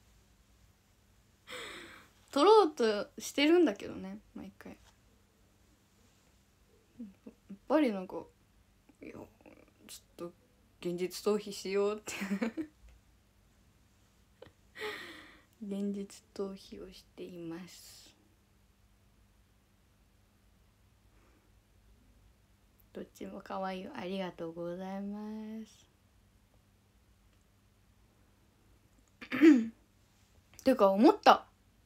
A: 撮ろうとしてるんだけどね、毎回。やっぱりなんか、いやちょっと現実逃避しようって現実逃避をしています。どっちも可愛い、ありがとうございますてか思った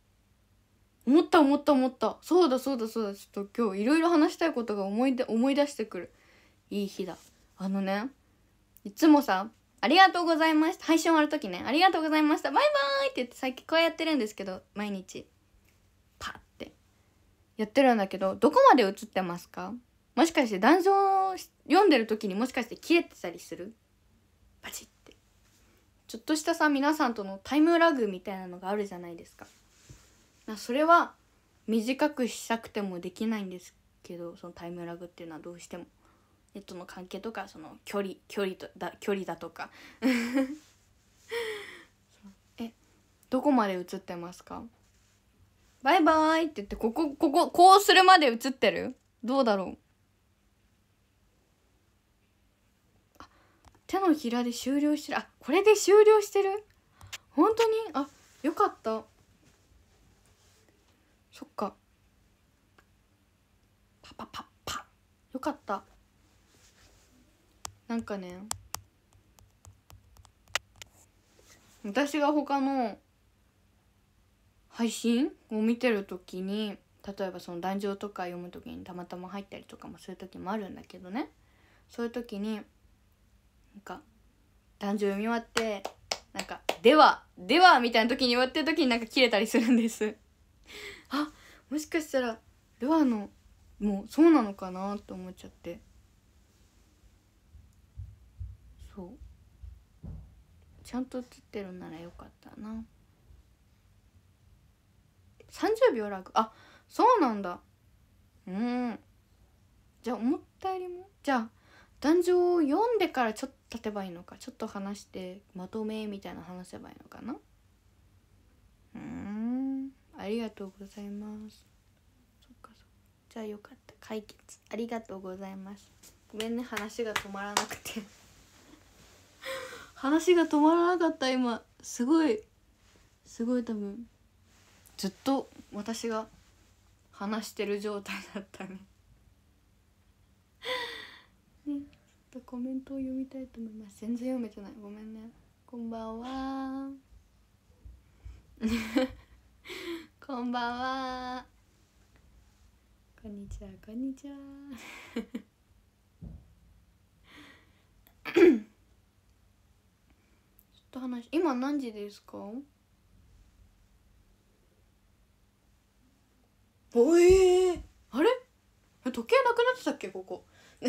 A: そうだちょっと今日いろいろ話したいことが思い出してくる。いい日だ。いつもさ、ありがとうございました、配信終わる時ね、ありがとうございました、バイバーイって言って最近こうやってるんですけど、毎日パッてやってるんだけど、どこまで映ってますか？もしかして談笑読んでる時にもしかして切れてたりする？パチって、ちょっとしたさ、皆さんとのタイムラグみたいなのがあるじゃないですか。それは短くしたくてもできないんですけど、そのタイムラグっていうのはどうしてもネットの関係とか、その距離だとかどこまで映ってますか？バイバーイって言ってこうするまで映ってる？どうだろう。手のひらで終了してる。これで終了してる？本当に？よかった。そっか。パパパッパかった。なんかね、私が他の配信を見てる時に、例えばその壇上とか読む時にたまたま入ったりとかもする時もあるんだけどね、そういう時になんか壇上読み終わってなんかではみたいな時に言わってる時になんか切れたりするんですあ、もしかしたらではのもうそうなのかなと思っちゃって、そうちゃんと映ってるならよかったな。30秒ラグ、あ、そうなんだ。じゃあ思ったよりも、じゃあ壇上を読んでからちょっと経てばいいのか、ちょっと話してまとめみたいな話せばいいのかな。ありがとうございます。そっかそっか、じゃあよかった、解決ありがとうございます。ごめんね、話が止まらなくて話が止まらなかった。今すごい多分ずっと私が話してる状態だったねね、ちょっとコメントを読みたいと思います。全然読めてない、ごめんね。こんばんはこんばんは、こんにちはこんにちはちょっと話、今何時ですか？おあれ時計なくなってたっけここ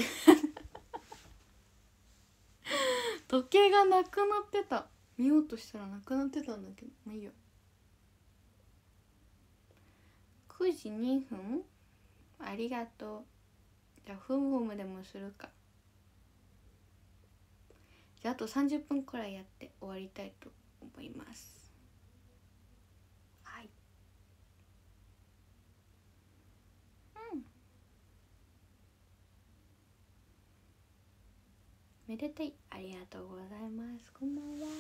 A: 時計がなくなってた、見ようとしたらなくなってたんだけど、まあいいよ。9時2分、ありがとう。じゃあふむふむでもするか。じゃああと30分くらいやって終わりたいと思います。はい、めでたい、ありがとうございます。こんばんは。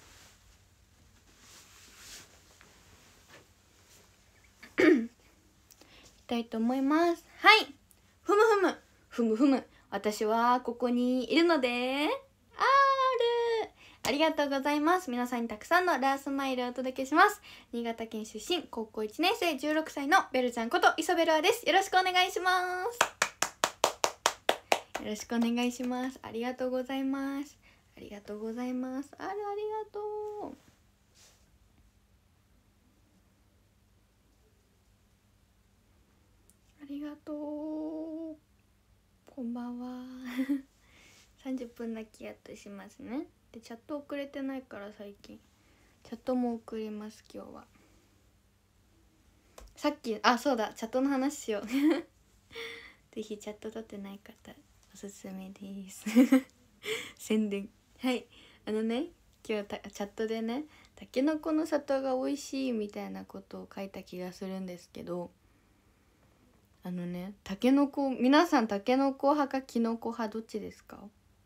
A: いきたいと思います。はい、ふむふむ、私はここにいるのでありがとうございます。皆さんにたくさんのラースマイルをお届けします。新潟県出身、高校1年生、16歳のベルちゃんことイソベルアです。よろしくお願いします。よろしくお願いします。ありがとうございます。ありがとうございます。ありがとう。ありがとう。こんばんは。30分だけやっとしますね。でチャット送れてないから最近チャットも送ります。今日はさっきそうだ、チャットの話しようぜひチャット取ってない方おすすめです宣伝。はい、今日チャットでね、たけのこの里が美味しいみたいなことを書いた気がするんですけど、たけのこ、皆さんたけのこ派かきのこ派どっちですか？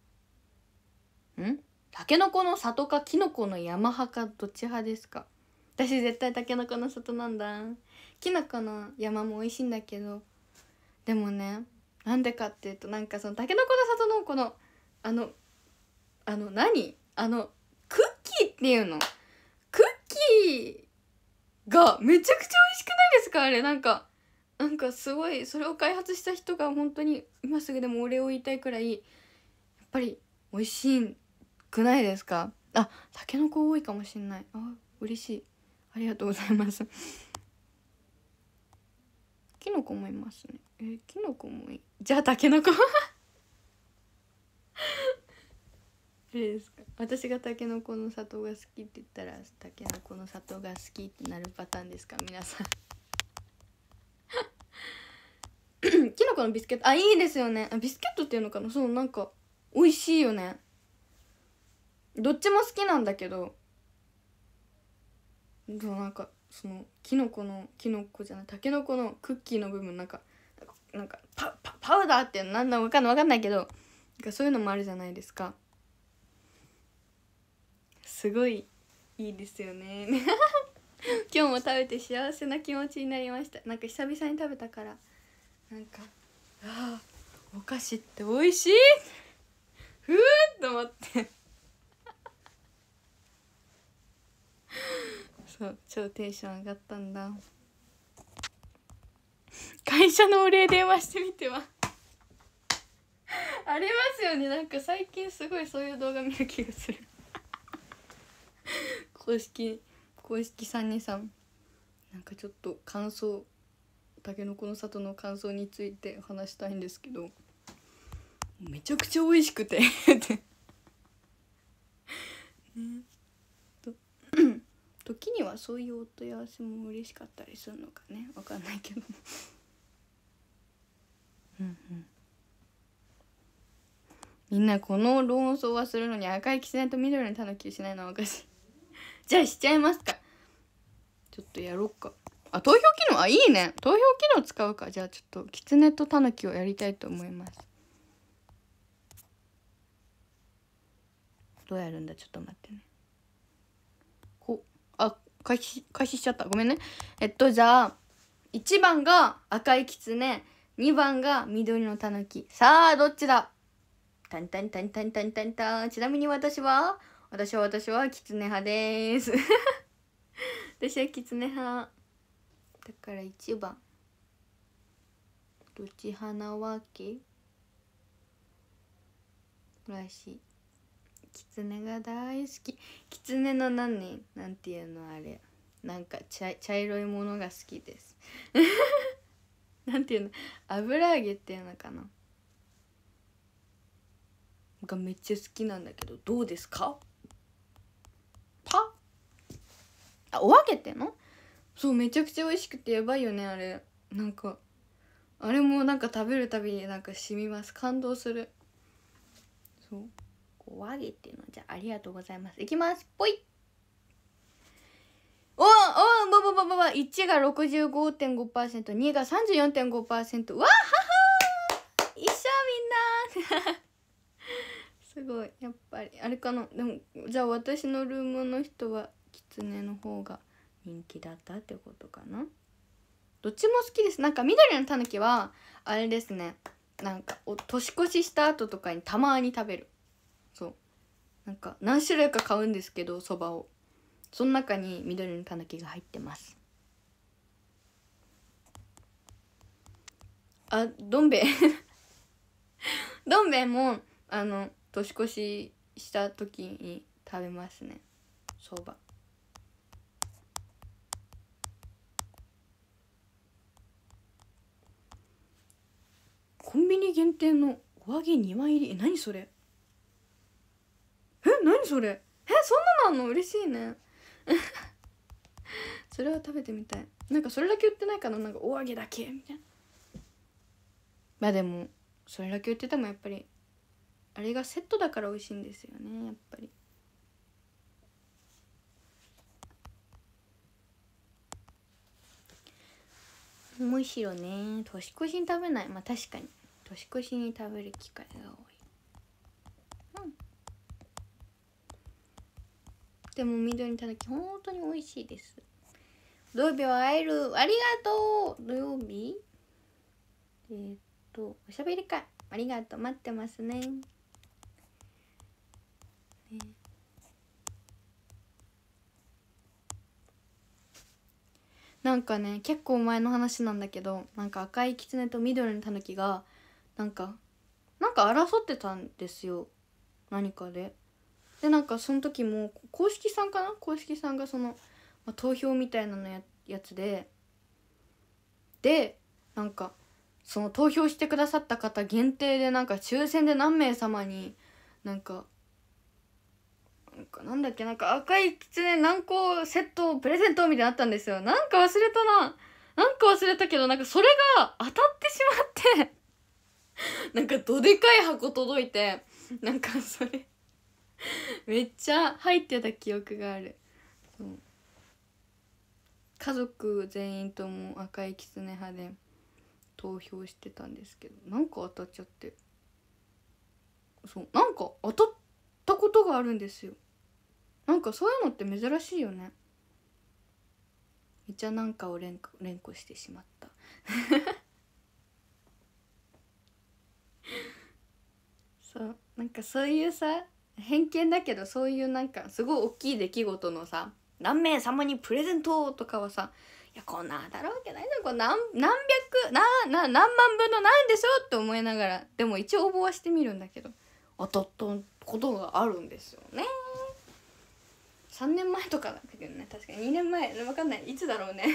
A: たけのこの里かきのこの山派かどっち派ですか？私絶対たけのこの里なんだ。きのこの山も美味しいんだけど、でもね、なんでかっていうと、なんかそのたけのこの里のこの何クッキーっていうの、クッキーがめちゃくちゃ美味しくないですか？あれなんかすごい、それを開発した人が本当に今すぐでもお礼を言いたいくらいやっぱり美味しくないですか？たけのこ多いかもしんない。嬉しい、ありがとうございますきのこもいますね。きのこもいい。じゃあたけのこどれですか？私がたけのこの里が好きって言ったらたけのこの里が好きってなるパターンですか皆さんきのこのビスケット、いいですよね。ビスケットっていうのかな、そうなんか美味しいよね。どっちも好きなんだけど、なんかそのきのこじゃない、たけのこのクッキーの部分なんかパウダーってなんだわかんないけど、なんかそういうのもあるじゃないですか。すごいいいですよね今日も食べて幸せな気持ちになりました。なんか久々に食べたからなんかお菓子って美味しいふーと思ってそう超テンション上がったんだ。会社のお礼電話してみてはありますよね。なんか最近すごいそういう動画見る気がする公式323さん、なんかちょっと感想、たけのこの里の感想について話したいんですけど、めちゃくちゃ美味しくてね時にはそういうお問い合わせも嬉しかったりするのかね、わかんないけどみんなこの論争はするのに赤いキツネと緑のタヌキしないのはおかしいじゃあしちゃいますか。ちょっとやろうか。あ、投票機能、あ、いいね、投票機能使うか。じゃあちょっとキツネとタヌキをやりたいと思います。どうやるんだ、ちょっと待ってね。開始しちゃった、ごめんね。じゃあ1番が赤いキツネ、2番が緑のタヌキ。さあどっちだ。タンタンタンタンタンタンタン。ちなみに私はキツネ派です私はキツネ派だから1番。どっち派なわけらしい。キツネが大好き。キツネのなんていうの、あれなんか茶色いものが好きですなんていうの、油揚げっていうのかながめっちゃ好きなんだけど、どうですか。お揚げっての、そう、めちゃくちゃ美味しくてやばいよねあれ。なんかあれもなんか食べるたびになんか染みます。感動する。そう、お揚げっていうの、じゃあありがとうございます。いきます、ぽい。お1が 65.5%、2が 34.5%。わっははー、一緒みんなすごい。やっぱりあれかな。でもじゃあ私のルームの人はキツネの方が人気だったってことかな。どっちも好きです。なんか緑のたぬきはあれですね、なんか年越しした後とかにたまに食べる。そう、なんか何種類か買うんですけど、そばを、その中に緑のたぬきが入ってます。あ、どん兵衛どん兵衛も年越しした時に食べますね、そば。コンビニ限定のお揚げ2枚入り。何それ、何それ、そんなのあんの、嬉しいねそれは食べてみたい。なんかそれだけ売ってないかな、なんかお揚げだけみたいな。まあでもそれだけ売っててもやっぱりあれがセットだから美味しいんですよね、やっぱり。むしろね、年越しに食べない。まあ確かに年越しに食べる機会が多い。でも緑のたぬき本当に美味しいです。土曜日は会える、ありがとう。土曜日おしゃべり会ありがとう、待ってますね。なんかね、結構前の話なんだけど、なんか赤いキツネと緑のタヌキがなんか争ってたんですよ、何かで。でなんかその時も公式さんがその、投票みたいなのやつでなんかその投票してくださった方限定でなんか抽選で何名様になんだっけ、なんか赤いキツネ何個セットプレゼントみたいなのあったんですよ。なんか忘れたけど、なんかそれが当たってしまってなんかどでかい箱届いて、なんかそれめっちゃ入ってた記憶がある。そう、家族全員とも赤いキツネ派で投票してたんですけど、なんか当たっちゃって、そう、なんか当たったことがあるんですよ。なんかそういうのって珍しいよね。めっちゃなんかを連呼してしまったなんかそういうさ、偏見だけど、そういうなんかすごい大きい出来事のさ、何名様にプレゼントとかはさ、いやこんな当たるわけないじゃん、これ何百何万分の何でしょって思いながら、でも一応応募はしてみるんだけど、当たったことがあるんですよね。3年前とかだったけどね、確かに2年前分かんない、いつだろうね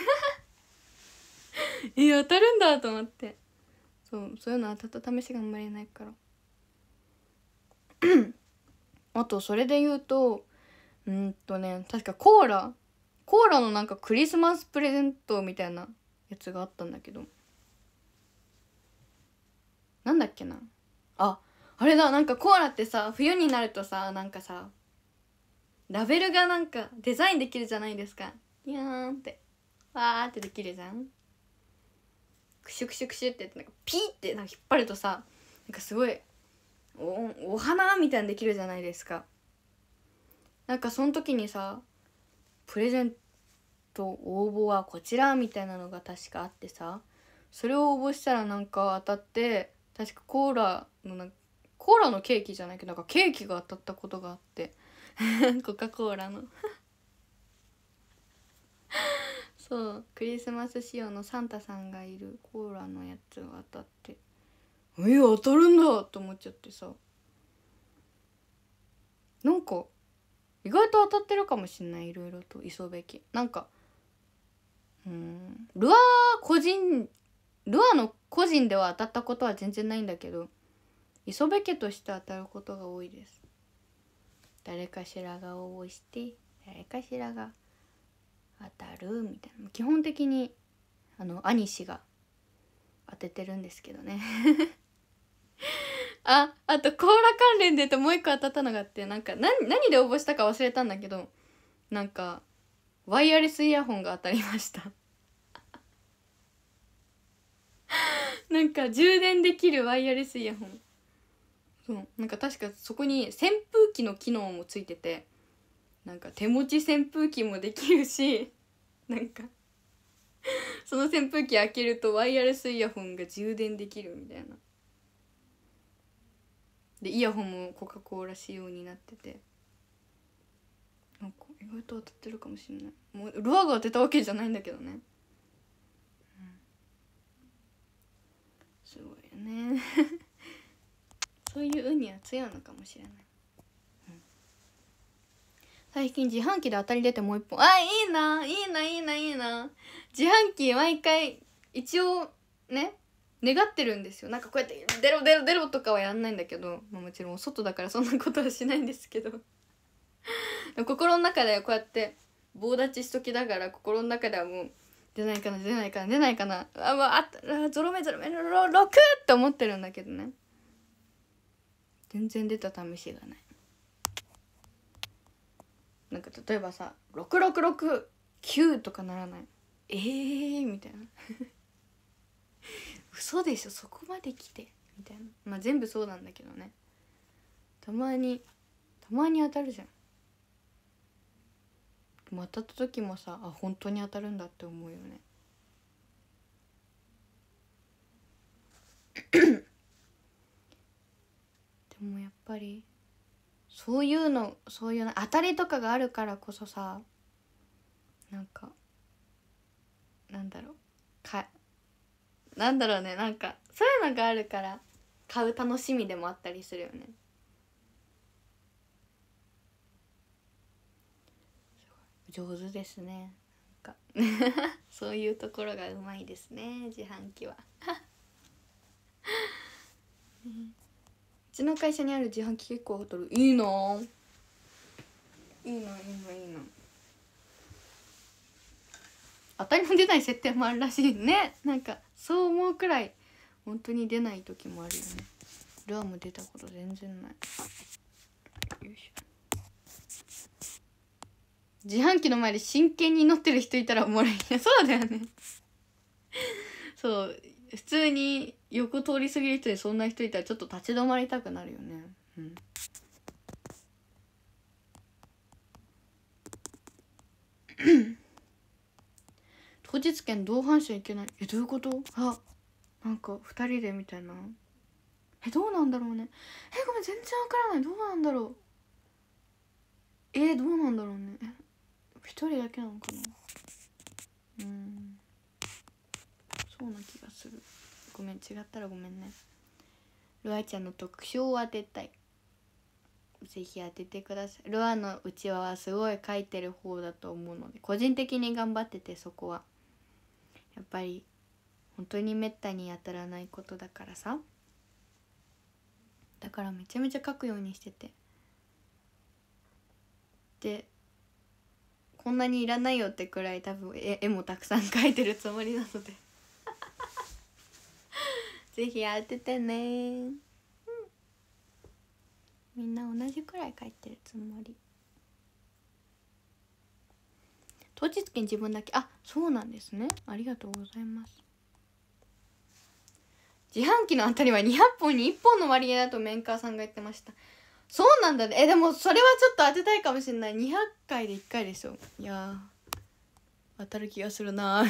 A: 当たるんだと思って、そういうの当たった試しがあんまりないからあとそれで言うと確かコーラのなんかクリスマスプレゼントみたいなやつがあったんだけど、なんだっけな、あれだ、なんかコーラってさ、冬になるとさ、なんかさラベルがなんかデザインできるじゃないですか。ニャーンってわーってできるじゃん。クシュクシュクシュってやって、なんかピーってなんか引っ張るとさ、なんかすごいお花みたいにできるじゃないですか。なんかその時にさ、プレゼント応募はこちらみたいなのが確かあってさ、それを応募したらなんか当たって、確かコーラのケーキじゃないけど、なんかケーキが当たったことがあってコカ・コーラのそうクリスマス仕様のサンタさんがいるコーラのやつが当たって、当たるんだと思っちゃってさ、なんか意外と当たってるかもしんない。いろいろと磯べきなんかルアの個人では当たったことは全然ないんだけど、磯部家として当たることが多いです。誰かしらが応募して誰かしらが当たるみたいな、基本的に兄氏が当ててるんですけどねあとコーラ関連で言うともう一個当たったのがあって、なんか何で応募したか忘れたんだけど、なんかワイヤレスイヤホンが当たりましたなんか充電できるワイヤレスイヤホン、そうなんか確かそこに扇風機の機能もついてて、なんか手持ち扇風機もできるし、なんかその扇風機開けるとワイヤレスイヤホンが充電できるみたいな。でイヤホンもコカ・コーラ仕様になってて、なんか意外と当たってるかもしれない。もうルアーが当てたわけじゃないんだけどね、すごいよねそういう運には強いのかもしれない、最近自販機で当たり出てもう一本、いいな自販機毎回一応ね願ってるんですよ。なんかこうやって出ろとかはやんないんだけど、もちろん外だからそんなことはしないんですけど心の中でこうやって棒立ちしときながら、心の中ではもう出ないかなゾロ目6って思ってるんだけどね、全然出た試しがない。なんか例えばさ6669とかならない、みたいな嘘でしょそこまで来てみたいな、全部そうなんだけどね、たまに当たるじゃん。当たった時もさ、本当に当たるんだって思うよねでもやっぱりそういうの当たりとかがあるからこそさ、なんかなんだろうね、なんかそういうのがあるから買う楽しみでもあったりするよね。上手ですね、なんかそういうところがうまいですね、自販機はうちの会社にある自販機結構当たる。いいな当たりも出ない設定もあるらしいね。なんかそう思うくらい本当に出ない時もあるよね。ルアーも出たこと全然ない。よいしょ。自販機の前で真剣に乗ってる人いたらおもろい。そうだよねそう普通に横通り過ぎる人でそんな人いたらちょっと立ち止まりたくなるよね。当日券同伴者いけない。どういうこと？なんか2人でみたいな。 どうなんだろうね。ごめん全然わからない。どうなんだろう。どうなんだろうね。一人だけなのかな。そうな気がする。ごめん、違ったらごめんね。ルアちゃんの特徴を当てたい。ぜひ当ててください。ルアのうちわはすごい描いてる方だと思うので、個人的に頑張ってて、そこはやっぱり本当にめったに当たらないことだからさ。だからめちゃめちゃ描くようにしてて、でこんなにいらないよってくらい多分絵もたくさん描いてるつもりなのでぜひ当ててね。みんな同じくらい描いてるつもり。当日券自分だけ。あ、そうなんですね。ありがとうございます。自販機のあたりは200本に1本の割合だとメンカーさんが言ってました。そうなんだね。でもそれはちょっと当てたいかもしれない。200回で1回でしょ。いや当たる気がするな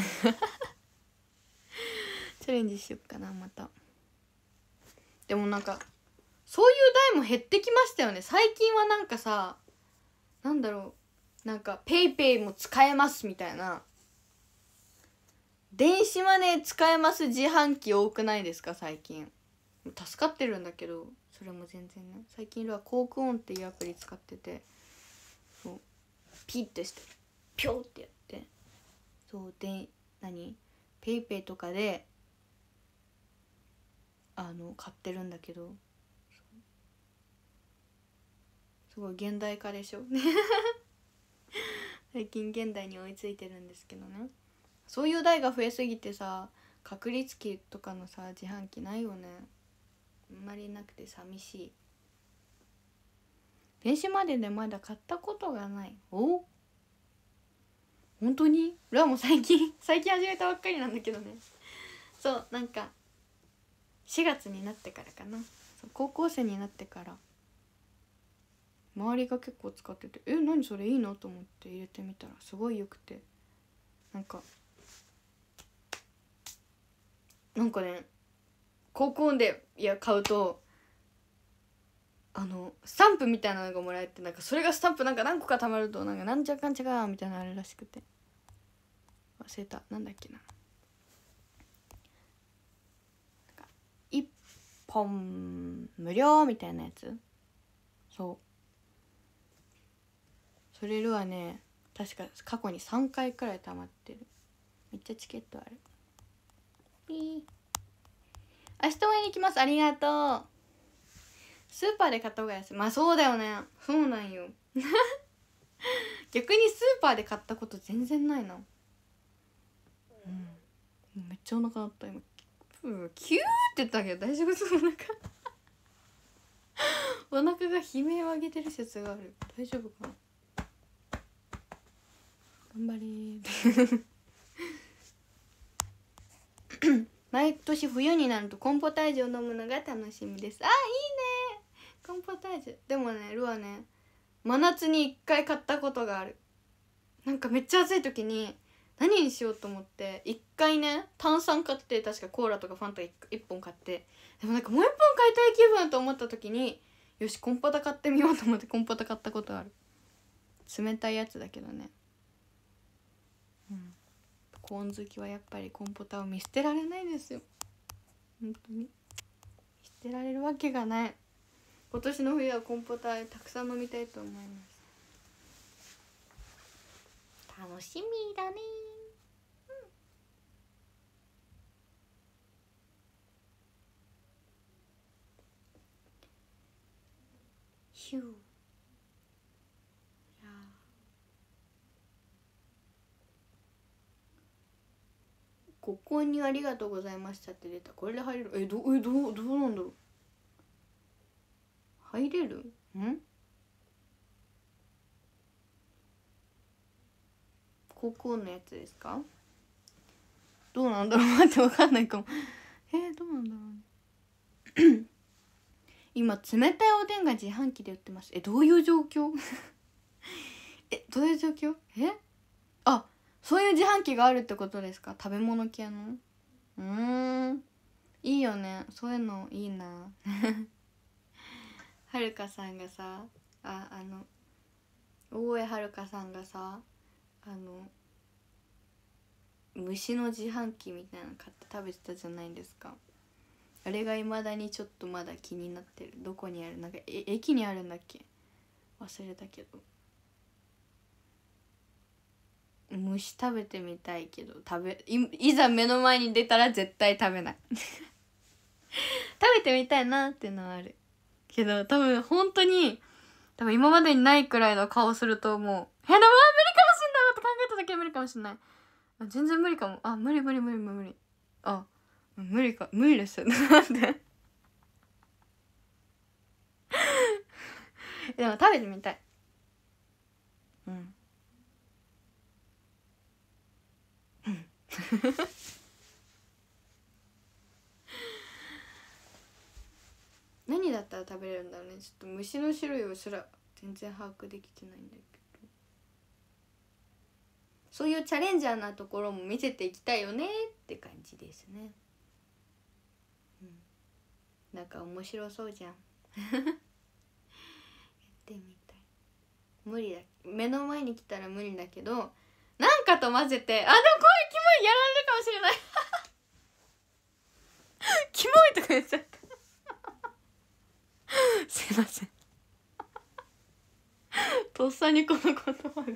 A: チャレンジしよっかな、また。でもなんかそういう台も減ってきましたよね。最近はなんかさ、なんだろう、なんかペイペイも使えますみたいな、電子マネー使えます自販機多くないですか最近。助かってるんだけど、それも全然ね。最近はコークオンっていうアプリ使ってて、そうピッてしてピョーってやって、そうでペイペイとかで買ってるんだけど、すごい現代化でしょ最近現代に追いついてるんですけどね。そういう台が増えすぎてさ、確率機とかのさ自販機ないよね。あんまりなくて寂しい。電子マネーでまだ買ったことがない。お、本当に？俺はもう最近始めたばっかりなんだけどね。そう、なんか4月になってからかな。そう、高校生になってから周りが結構使ってて、何それいいなと思って入れてみたらすごいよくて、なんかね、高校で買うとスタンプみたいなのがもらえて、なんかそれがスタンプなんか何個か貯まるとなんちゃかんちゃかみたいなのあるらしくて、忘れた、なんだっけな、1本無料みたいなやつ。それはね、確か過去に3回くらい溜まってる。めっちゃチケットある。明日応援に行きます。ありがとう。スーパーで買った方が安い。まあそうだよね。そうなんよ逆にスーパーで買ったこと全然ないな。めっちゃお腹鳴った今。キューって言ったけど大丈夫？そう、お腹が悲鳴を上げてる説がある。大丈夫かな。頑張れ毎年冬になるとコーンポタージュを飲むのが楽しみです。あ、いいねコーンポタージュ。でもね、ルアね、真夏に1回買ったことがある。なんかめっちゃ暑い時に何にしようと思って1回ね、炭酸買って、確かコーラとかファンタ 1本買って、でもなんかもう1本買いたい気分と思った時に、よしコンポタ買ってみようと思ってコンポタ買ったことある。冷たいやつだけどね。コーン好きはやっぱりコンポタを見捨てられないですよ。本当に捨てられるわけがない。今年の冬はコンポタたくさん飲みたいと思います。楽しみだね。ヒュー。ここにありがとうございましたって出た。これで入れる？どうなんだろう。入れる？高校のやつですか？どうなんだろう。待って、わかんないかも。どうなんだろうね今冷たいおでんが自販機で売ってます。どういう状況どういう状況？そういう自販機があるってことですか？食べ物系の。 いいよね、そういうのいいなはるかさんがさ、大江はるかさんがさ、虫の自販機みたいなの買って食べてたじゃないですか。あれがいまだにちょっとまだ気になってる。どこにある、なんか駅にあるんだっけ、忘れたけど。虫食べてみたいけど、いざ目の前に出たら絶対食べない食べてみたいなってのはあるけど、多分本当に今までにないくらいの顔すると思う。でも無理かもしんないって考えただけで無理かもしんない。全然無理かも。無理。無理ですなんででも食べてみたい。何だったら食べれるんだろうね。ちょっと虫の種類をすら全然把握できてないんだけど、そういうチャレンジャーなところも見せていきたいよねって感じですね。なんか面白そうじゃんやってみたい。無理だ、目の前に来たら無理だけど、なんかと混ぜて、でもこういうキモいやられるかもしれないキモいとか言っちゃったすいませんとっさにこの言葉が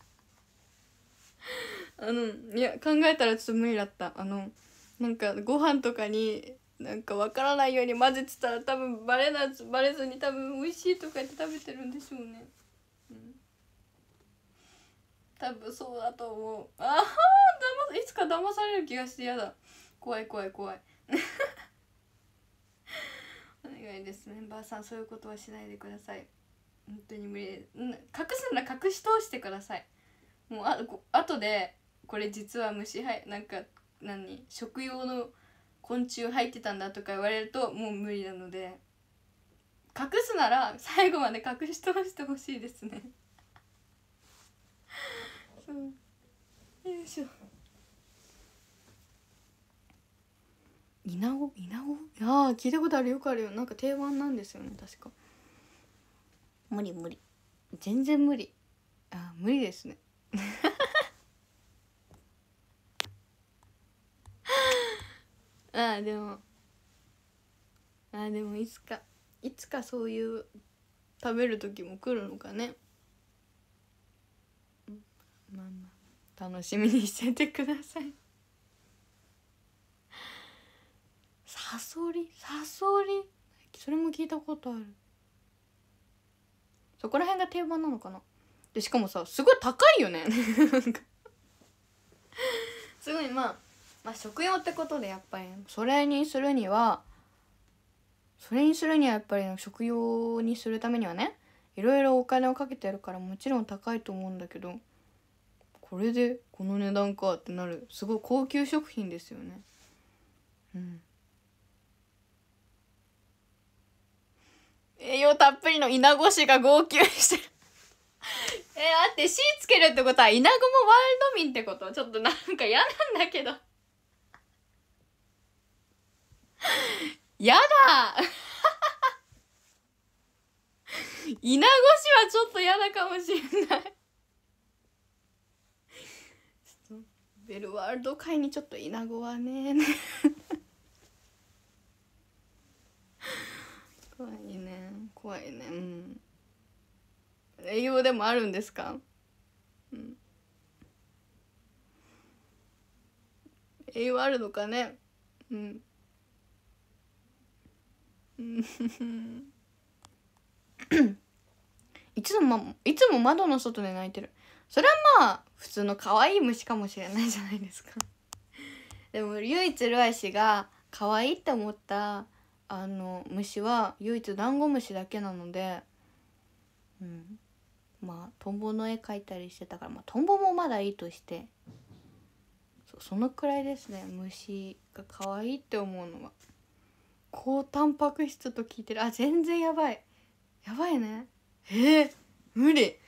A: いや考えたらちょっと無理だった。なんかご飯とかになんかわからないように混ぜてたら多分バレずに多分美味しいとか言って食べてるんでしょうね。多分そうだと思う。いつか騙される気がしてやだ。怖いお願いです。メンバーさん、そういうことはしないでください。本当に無理です。隠すなら隠し通してください。もう後でこれ実はなんか食用の昆虫入ってたんだとか言われるともう無理なので、隠すなら最後まで隠し通してほしいですねそうよいしょ。イナゴ聞いたことある、よくあるよ。なんか定番なんですよね確か。無理全然無理。無理ですねでもいつかそういう食べる時も来るのかね。楽しみにしててください。サソリそれも聞いたことある。そこら辺が定番なのかな。でしかもさ、すごい高いよねすごいまあ食用ってことで、やっぱりそれにするにはやっぱり食用にするためにはね、いろいろお金をかけてやるからもちろん高いと思うんだけど、これでこの値段かってなる。すごい高級食品ですよね。栄養たっぷりのイナゴシが号泣してる待って火つけるってことはイナゴもワールド民ってこと？ちょっとなんか嫌なんだけどやだイナゴシはちょっと嫌だかもしれないベルワールド界にちょっとイナゴはね怖いね。栄養でもあるんですか？栄養あるのかね。いつも窓の外で泣いてる。それはまあ普通の可愛い虫かもしれないじゃないですかでも唯一ルアイ氏が可愛いって思った虫は唯一ダンゴムシだけなので、まあトンボの絵描いたりしてたから、トンボもまだいいとして、そのくらいですね。虫が可愛いって思うのは。高タンパク質と聞いてる。全然やばいね。無理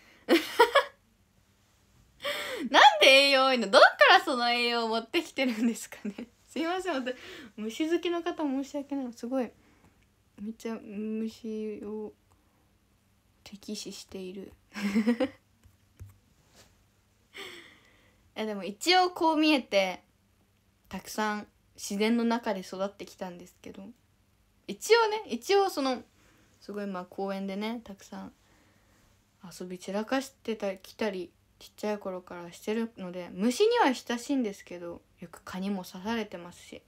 A: なんで栄養多いの？どっからその栄養を持ってきてるんですかねすいません、私虫好きの方申し訳ない。すごいめっちゃ虫を敵視しているでも一応こう見えてたくさん自然の中で育ってきたんですけど、一応そのすごい公園でねたくさん遊び散らかしてきたりちっちゃい頃からしてるので、虫には親しいんですけど、よく蚊にも刺されてますし、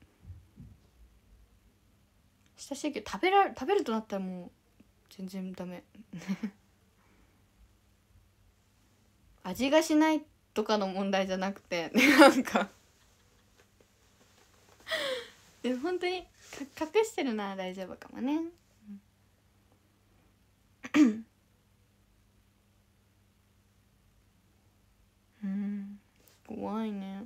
A: 親しいけど食べるとなったらもう全然ダメ味がしないとかの問題じゃなくてなんかでも本当に隠してるなら大丈夫かもね。怖いね。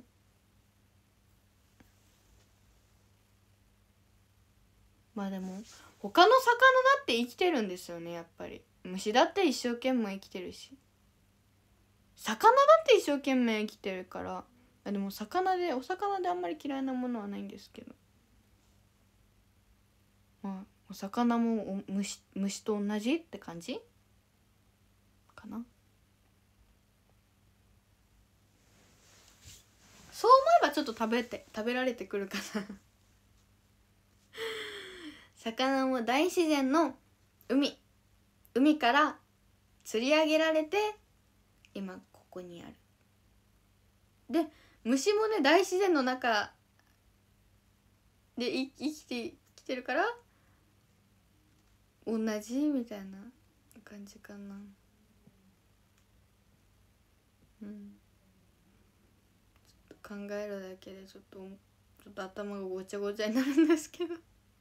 A: でも他の魚だって生きてるんですよね。やっぱり虫だって一生懸命生きてるし、魚だって一生懸命生きてるから。でもお魚であんまり嫌いなものはないんですけど、お魚も虫と同じって感じかな。そう思えばちょっと食べられてくるかな魚も大自然の海から釣り上げられて今ここにある。で虫もね大自然の中で生きてきてるから同じみたいな感じかな。ちょっと考えるだけでちょっと頭がごちゃごちゃになるんですけど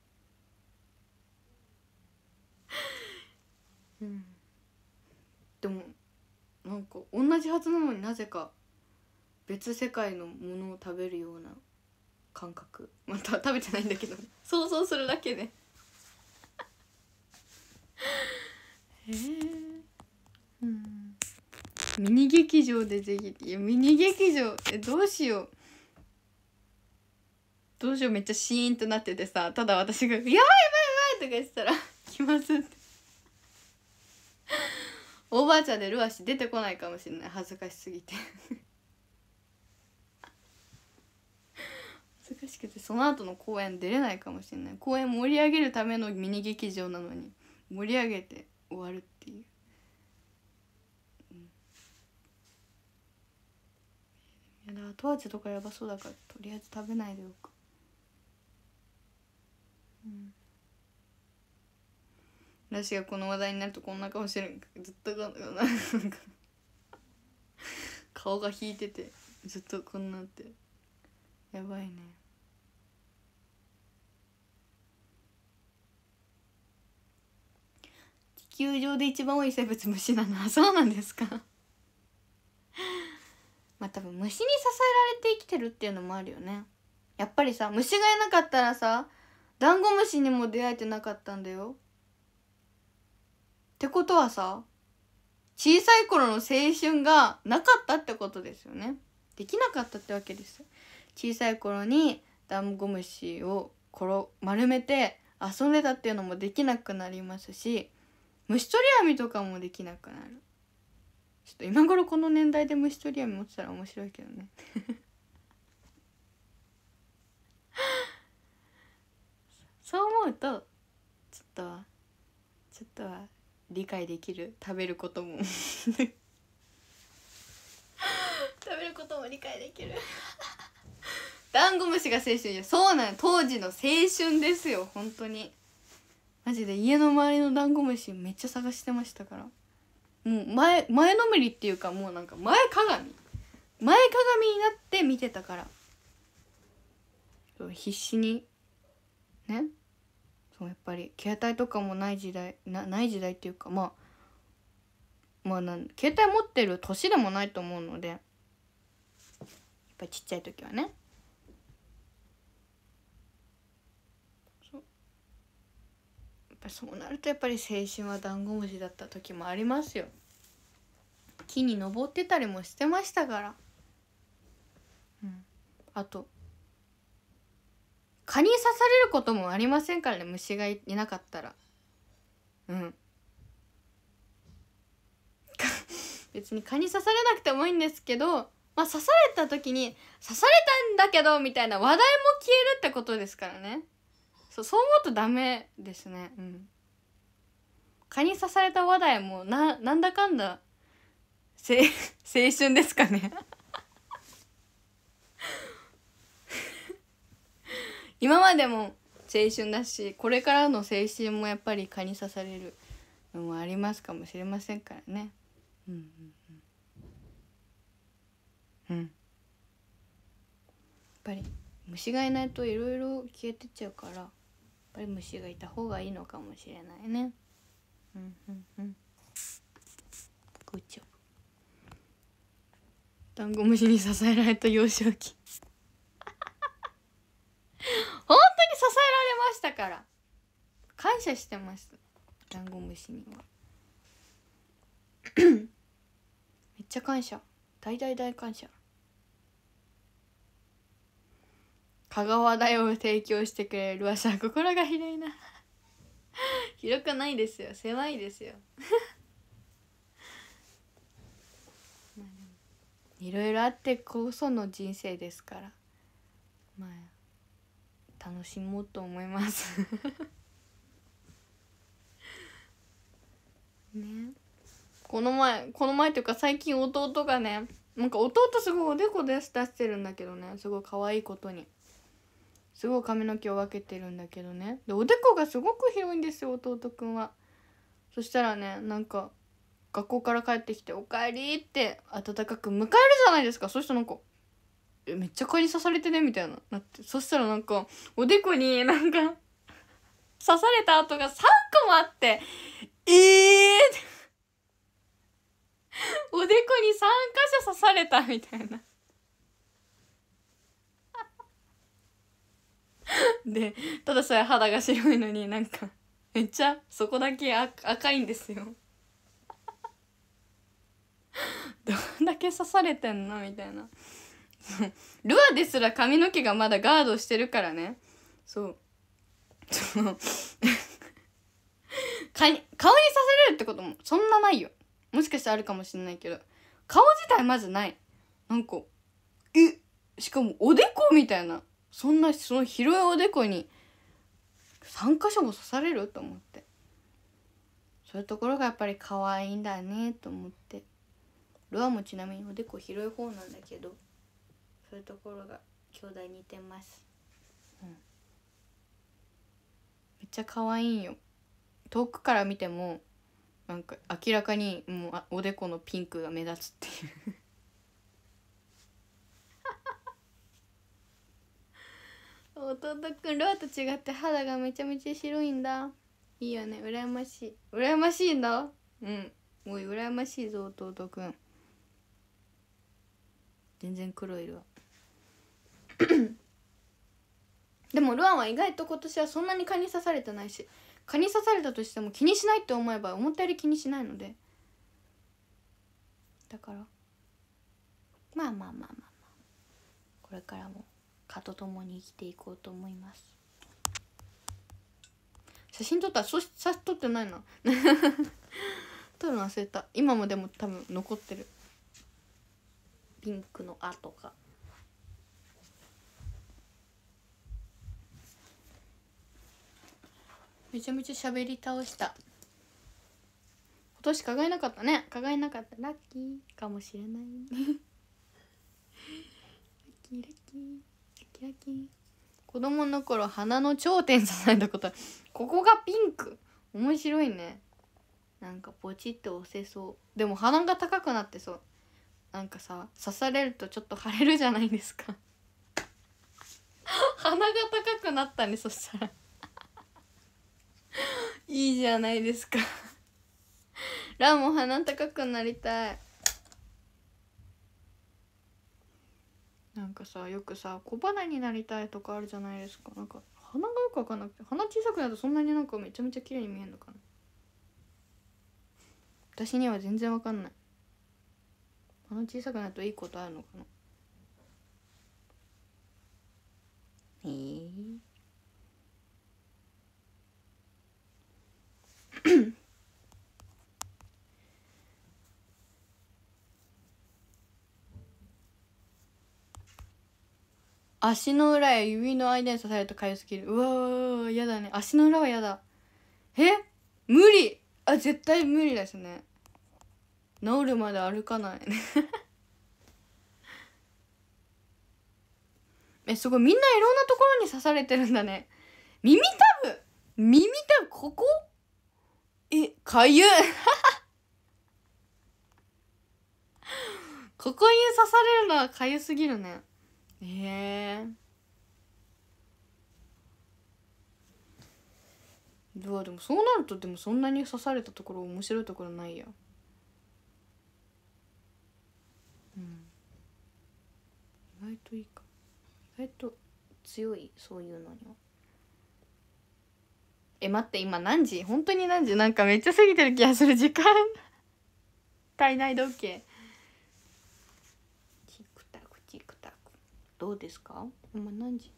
A: でもなんか同じはずなのになぜか別世界のものを食べるような感覚。食べてないんだけど想像するだけでミニ劇場でぜひ。いやミニ劇場どうしようめっちゃシーンとなっててさ、ただ私が「やばいやばいやばい」とか言ってたら「来ます」っておばあちゃんでルアシ出てこないかもしれない、恥ずかしすぎて恥ずかしくてその後の公演出れないかもしれない。公演盛り上げるためのミニ劇場なのに盛り上げて終わるっていう。いや後味とかやばそうだからとりあえず食べないでおく。私がこの話題になるとこんな顔してる。ずっと顔が引いててずっとこんなってやばいね。地球上で一番多い生物虫なのはそうなんですか多分虫に支えられて生きてるっていうのもあるよね。やっぱりさ虫がいなかったらさダンゴムシにも出会えてなかったんだよ。ってことはさ小さい頃の青春がなかったってことですよね。できなかったってわけですよ。小さい頃にダンゴムシを丸めて遊んでたっていうのもできなくなりますし、虫取り網とかもできなくなる。ちょっと今頃この年代で虫取り網持ってたら面白いけどねそう思うとちょっとは理解できる。食べることも食べることも理解できるダンゴムシが青春じゃそうなん、当時の青春ですよ本当に。マジで家の周りのダンゴムシめっちゃ探してましたから。もう前のめりっていうかもうなんか前かがみになって見てたから、必死にね。そうやっぱり携帯とかもない時代っていうか携帯持ってる年でもないと思うので、やっぱりちっちゃい時はね。やっぱりそうなるとやっぱり青春はダンゴムシだった時もありますよ。木に登ってたりもしてましたから。あと蚊に刺されることもありませんからね、虫がいなかったら。うん別に蚊に刺されなくてもいいんですけど、まあ刺された時に刺されたんだけどみたいな話題も消えるってことですからね。そう思うとダメですね。蚊に刺された話題もなんだかんだ青春ですかね今までも青春だし、これからの青春もやっぱり蚊に刺されるのもありますかもしれませんからね。やっぱり虫がいないといろいろ消えてっちゃうから、やっぱり虫がいた方がいいのかもしれないね。グッジョブ。ダンゴムシに支えられた幼少期本当に支えられましたから、感謝してます、ダンゴムシにはめっちゃ感謝、大感謝。香川大を提供してくれる噂は心が広いな広くないですよ、狭いですよいろいろあってこその人生ですから、まあ楽しもうと思いますね。この前というか最近弟がね、なんか弟すごいおでこ出してるんだけどね、すごい可愛いことにすごい髪の毛を分けてるんだけどね、でおでこがすごく広いんですよ、弟くんは。そしたらね、なんか学校から帰ってきて「おかえり」って温かく迎えるじゃないですか。そしたらなんか「めっちゃ蚊に刺されてね」みたいななって、そしたらなんかおでこになんか刺された跡が3個もあって、おでこに3箇所刺されたみたいなで、ただそれ肌が白いのになんかめっちゃそこだけ赤いんですよどんだけ刺されてんのみたいなルアですら髪の毛がまだガードしてるからね。そう顔に刺されるってこともそんなないよ。もしかしたらあるかもしれないけど、顔自体まずない。なんかしかもおでこみたいな、その広いおでこに3箇所も刺されると思って、そういうところがやっぱり可愛いんだねと思って。ルアもちなみにおでこ広い方なんだけど、そういうところが兄弟似てます。めっちゃ可愛いんよ。遠くから見てもなんか明らかにもうおでこのピンクが目立つっていう弟くんルアと違って肌がめちゃめちゃ白いんだ。いいよね、羨ましい。羨ましいんだ。おい羨ましいぞ弟くん。全然黒いルアでもルアンは意外と今年はそんなに蚊に刺されてないし、蚊に刺されたとしても気にしないって思えば思ったより気にしないので、だからまあこれからも蚊と共に生きていこうと思います。写真撮ったら撮ってないな撮るの忘れた。今もでも多分残ってる、ピンクの跡が。めちゃめちゃ喋り倒した。今年蚊がいなかったね。蚊がいなかったラッキーかもしれないラッキー。子供の頃鼻の頂点刺されたこと、ここがピンク。面白いね。なんかポチッと押せそう。でも鼻が高くなってそう。なんかさ、刺されるとちょっと腫れるじゃないですか鼻が高くなったね、そしたらいいじゃないですかランも鼻高くなりたい。なんかさ、よくさ小鼻になりたいとかあるじゃないですか。なんか鼻がよく分かんなくて、鼻小さくなるとそんなになんかめちゃめちゃ綺麗に見えるのかな。私には全然分かんない。鼻小さくなるといいことあるのかな。 足の裏や指の間に刺されるとかゆすぎる。うわー、やだね。足の裏はやだ。無理。絶対無理ですね。治るまで歩かないすごい、みんないろんなところに刺されてるんだね。耳たぶここかゆここに刺されるのはかゆすぎるね。でもそうなると、でもそんなに刺されたところ面白いところないや。意外といいか。意外と強い、そういうのには。待って、今何時？本当に何時？なんかめっちゃ過ぎてる気がする。時間体内時計。チクタクチクタク。どうですか？今何時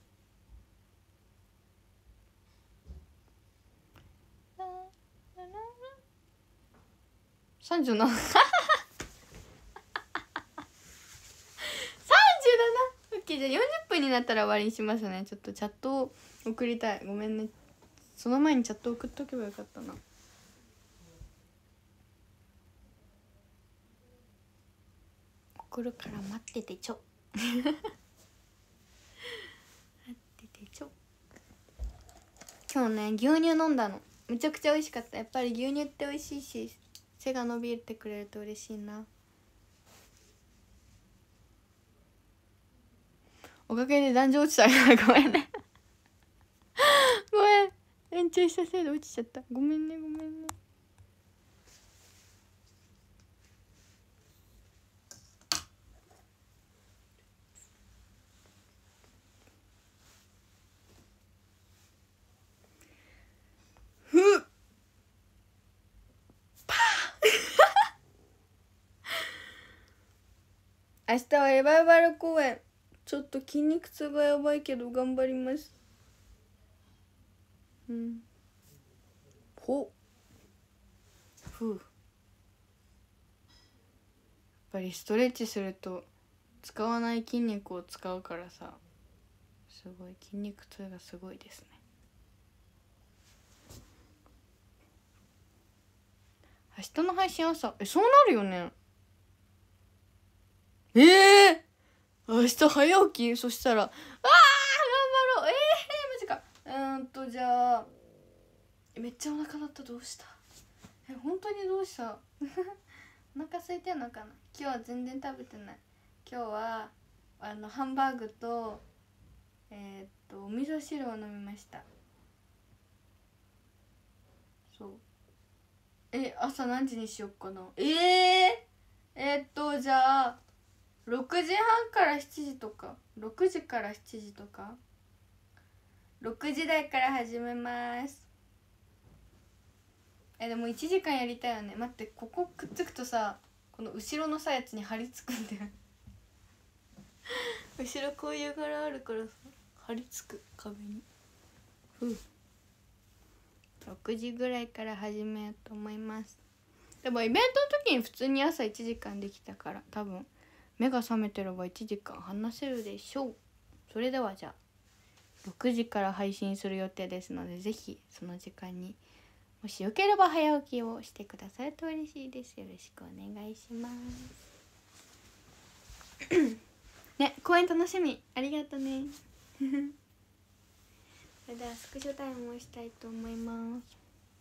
A: ？37 37 OK。 じゃあ40分になったら終わりにしますね。ちょっとチャットを送りたい。ごめんね。その前にチャット送っとけばよかったな。送るから待っててちょ待っててちょ。今日ね、牛乳飲んだの。めちゃくちゃ美味しかった。やっぱり牛乳って美味しいし、背が伸びてくれると嬉しいな。おかげで男女落ちたごめんねごめん、延長したせいで落ちちゃった。ごめんね。ふっパー明日はリバイバル公演。ちょっと筋肉痛がやばいけど頑張ります。ほふう。やっぱりストレッチすると使わない筋肉を使うからさ、すごい筋肉痛がすごいですね。明日の配信朝、そうなるよね。明日早起き。そしたら頑張ろう。マジか。じゃあめっちゃお腹鳴った。どうした？本当にどうした？お腹空いてんのかな。今日は全然食べてない。今日はハンバーグとお味噌汁を飲みました。そう。朝何時にしよっかな。じゃあ6時半から7時とか、6時から7時とか、6時台から始めます。でも1時間やりたいよね。待って、ここくっつくとさ、この後ろのさやつに張り付くんだよ後ろこういう柄あるからさ、張り付く壁に。6時ぐらいから始めようと思います。でもイベントの時に普通に朝1時間できたから、多分目が覚めてれば1時間話せるでしょう。それではじゃあ6時から配信する予定ですので、ぜひその時間にもしよければ早起きをしてくださると嬉しいです。よろしくお願いしますね、公演楽しみ。ありがとねそれではスクショタイムをしたいと思います。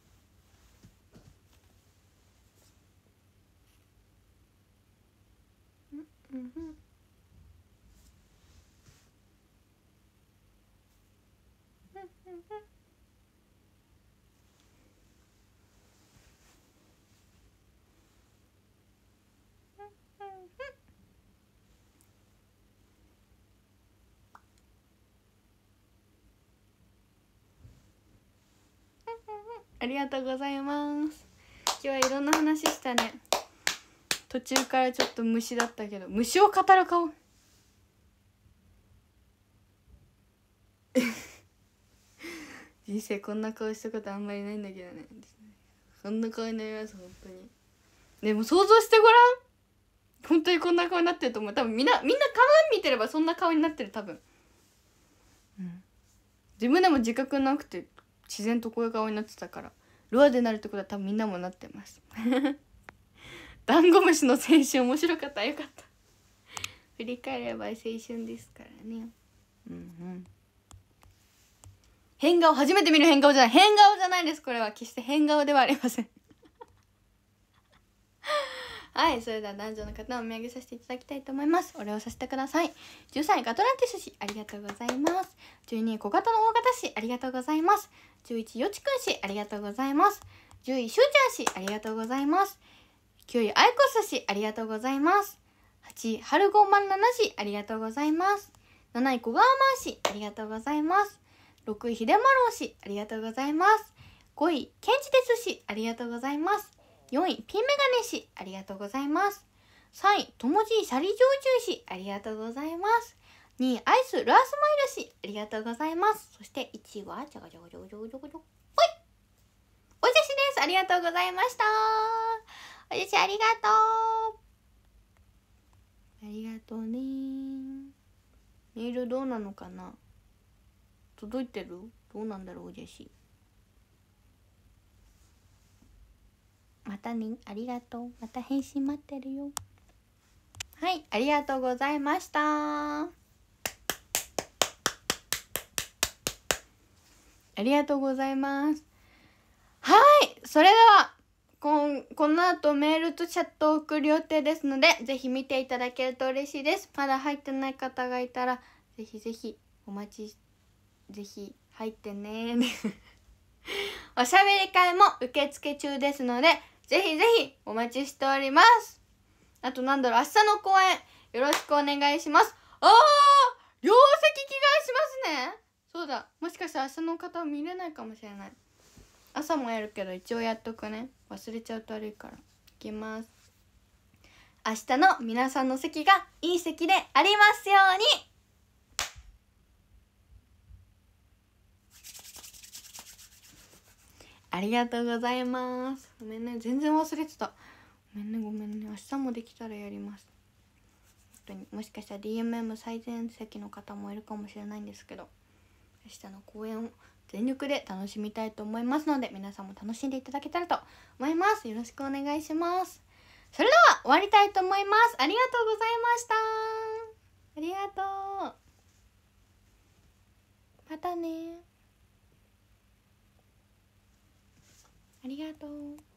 A: ありがとうございます。今日はいろんな話したね。途中からちょっと虫だったけど、虫を語る顔人生こんな顔したことあんまりないんだけどね。こんな顔になります、本当に。でも想像してごらん。本当にこんな顔になってると思う。多分みんな鏡見てればそんな顔になってる。多分自分でも自覚なくて自然とこういう顔になってたから、ルアーでなるってことは多分みんなもなってますダンゴムシの青春面白かった。よかった振り返れば青春ですからね。うんうん。変顔、初めて見る変顔じゃない。変顔じゃないです。これは決して変顔ではありませんはい、それでは男女の方をお土産させていただきたいと思います。お礼をさせてください。13位ガトランティス氏、ありがとうございます。12位小型の大型氏、ありがとうございます。11位よちくん氏、ありがとうございます。10位しゅうちゃん氏、ありがとうございます。9位アイコス氏、ありがとうございます。8位はるごまんなな氏、ありがとうございます。7位小川まん氏、ありがとうございます。6位ひでまろう氏、ありがとうございます。5位けんちです氏、ありがとうございます。4位ピンメガネ氏、ありがとうございます。3位ともじいシャリジョージュ氏、ありがとうございます。2位アイスルアースマイル氏、ありがとうございます。そして1位はじゃがじゃがじゃがじゃがじゃがじゃがおいしゃしです。ありがとうございました。おじしありがとう。ありがとうね。メールどうなのかな、届いてる？どうなんだろう、おじし。またね、ありがとう。また返信待ってるよ。はい、ありがとうございました。ありがとうございます。はい、それではこの後メールとチャットを送る予定ですので、ぜひ見ていただけると嬉しいです。まだ入ってない方がいたらぜひぜひお待ち、ぜひ入ってねおしゃべり会も受付中ですので、ぜひぜひお待ちしております。あと明日の公演よろしくお願いします。両席着替えしますね。そうだ、もしかしたら明日の方は見れないかもしれない。朝もやるけど一応やっとくね。忘れちゃうと悪いから。いきます。明日の皆さんの席がいい席でありますように。ありがとうございます。ごめんね、全然忘れてた。ごめんねごめんね。明日もできたらやります。本当にもしかしたら DMM 最前席の方もいるかもしれないんですけど、明日の公演を全力で楽しみたいと思いますので、皆さんも楽しんでいただけたらと思います。よろしくお願いします。それでは終わりたいと思います。ありがとうございました。ありがとう。またね。ありがとう。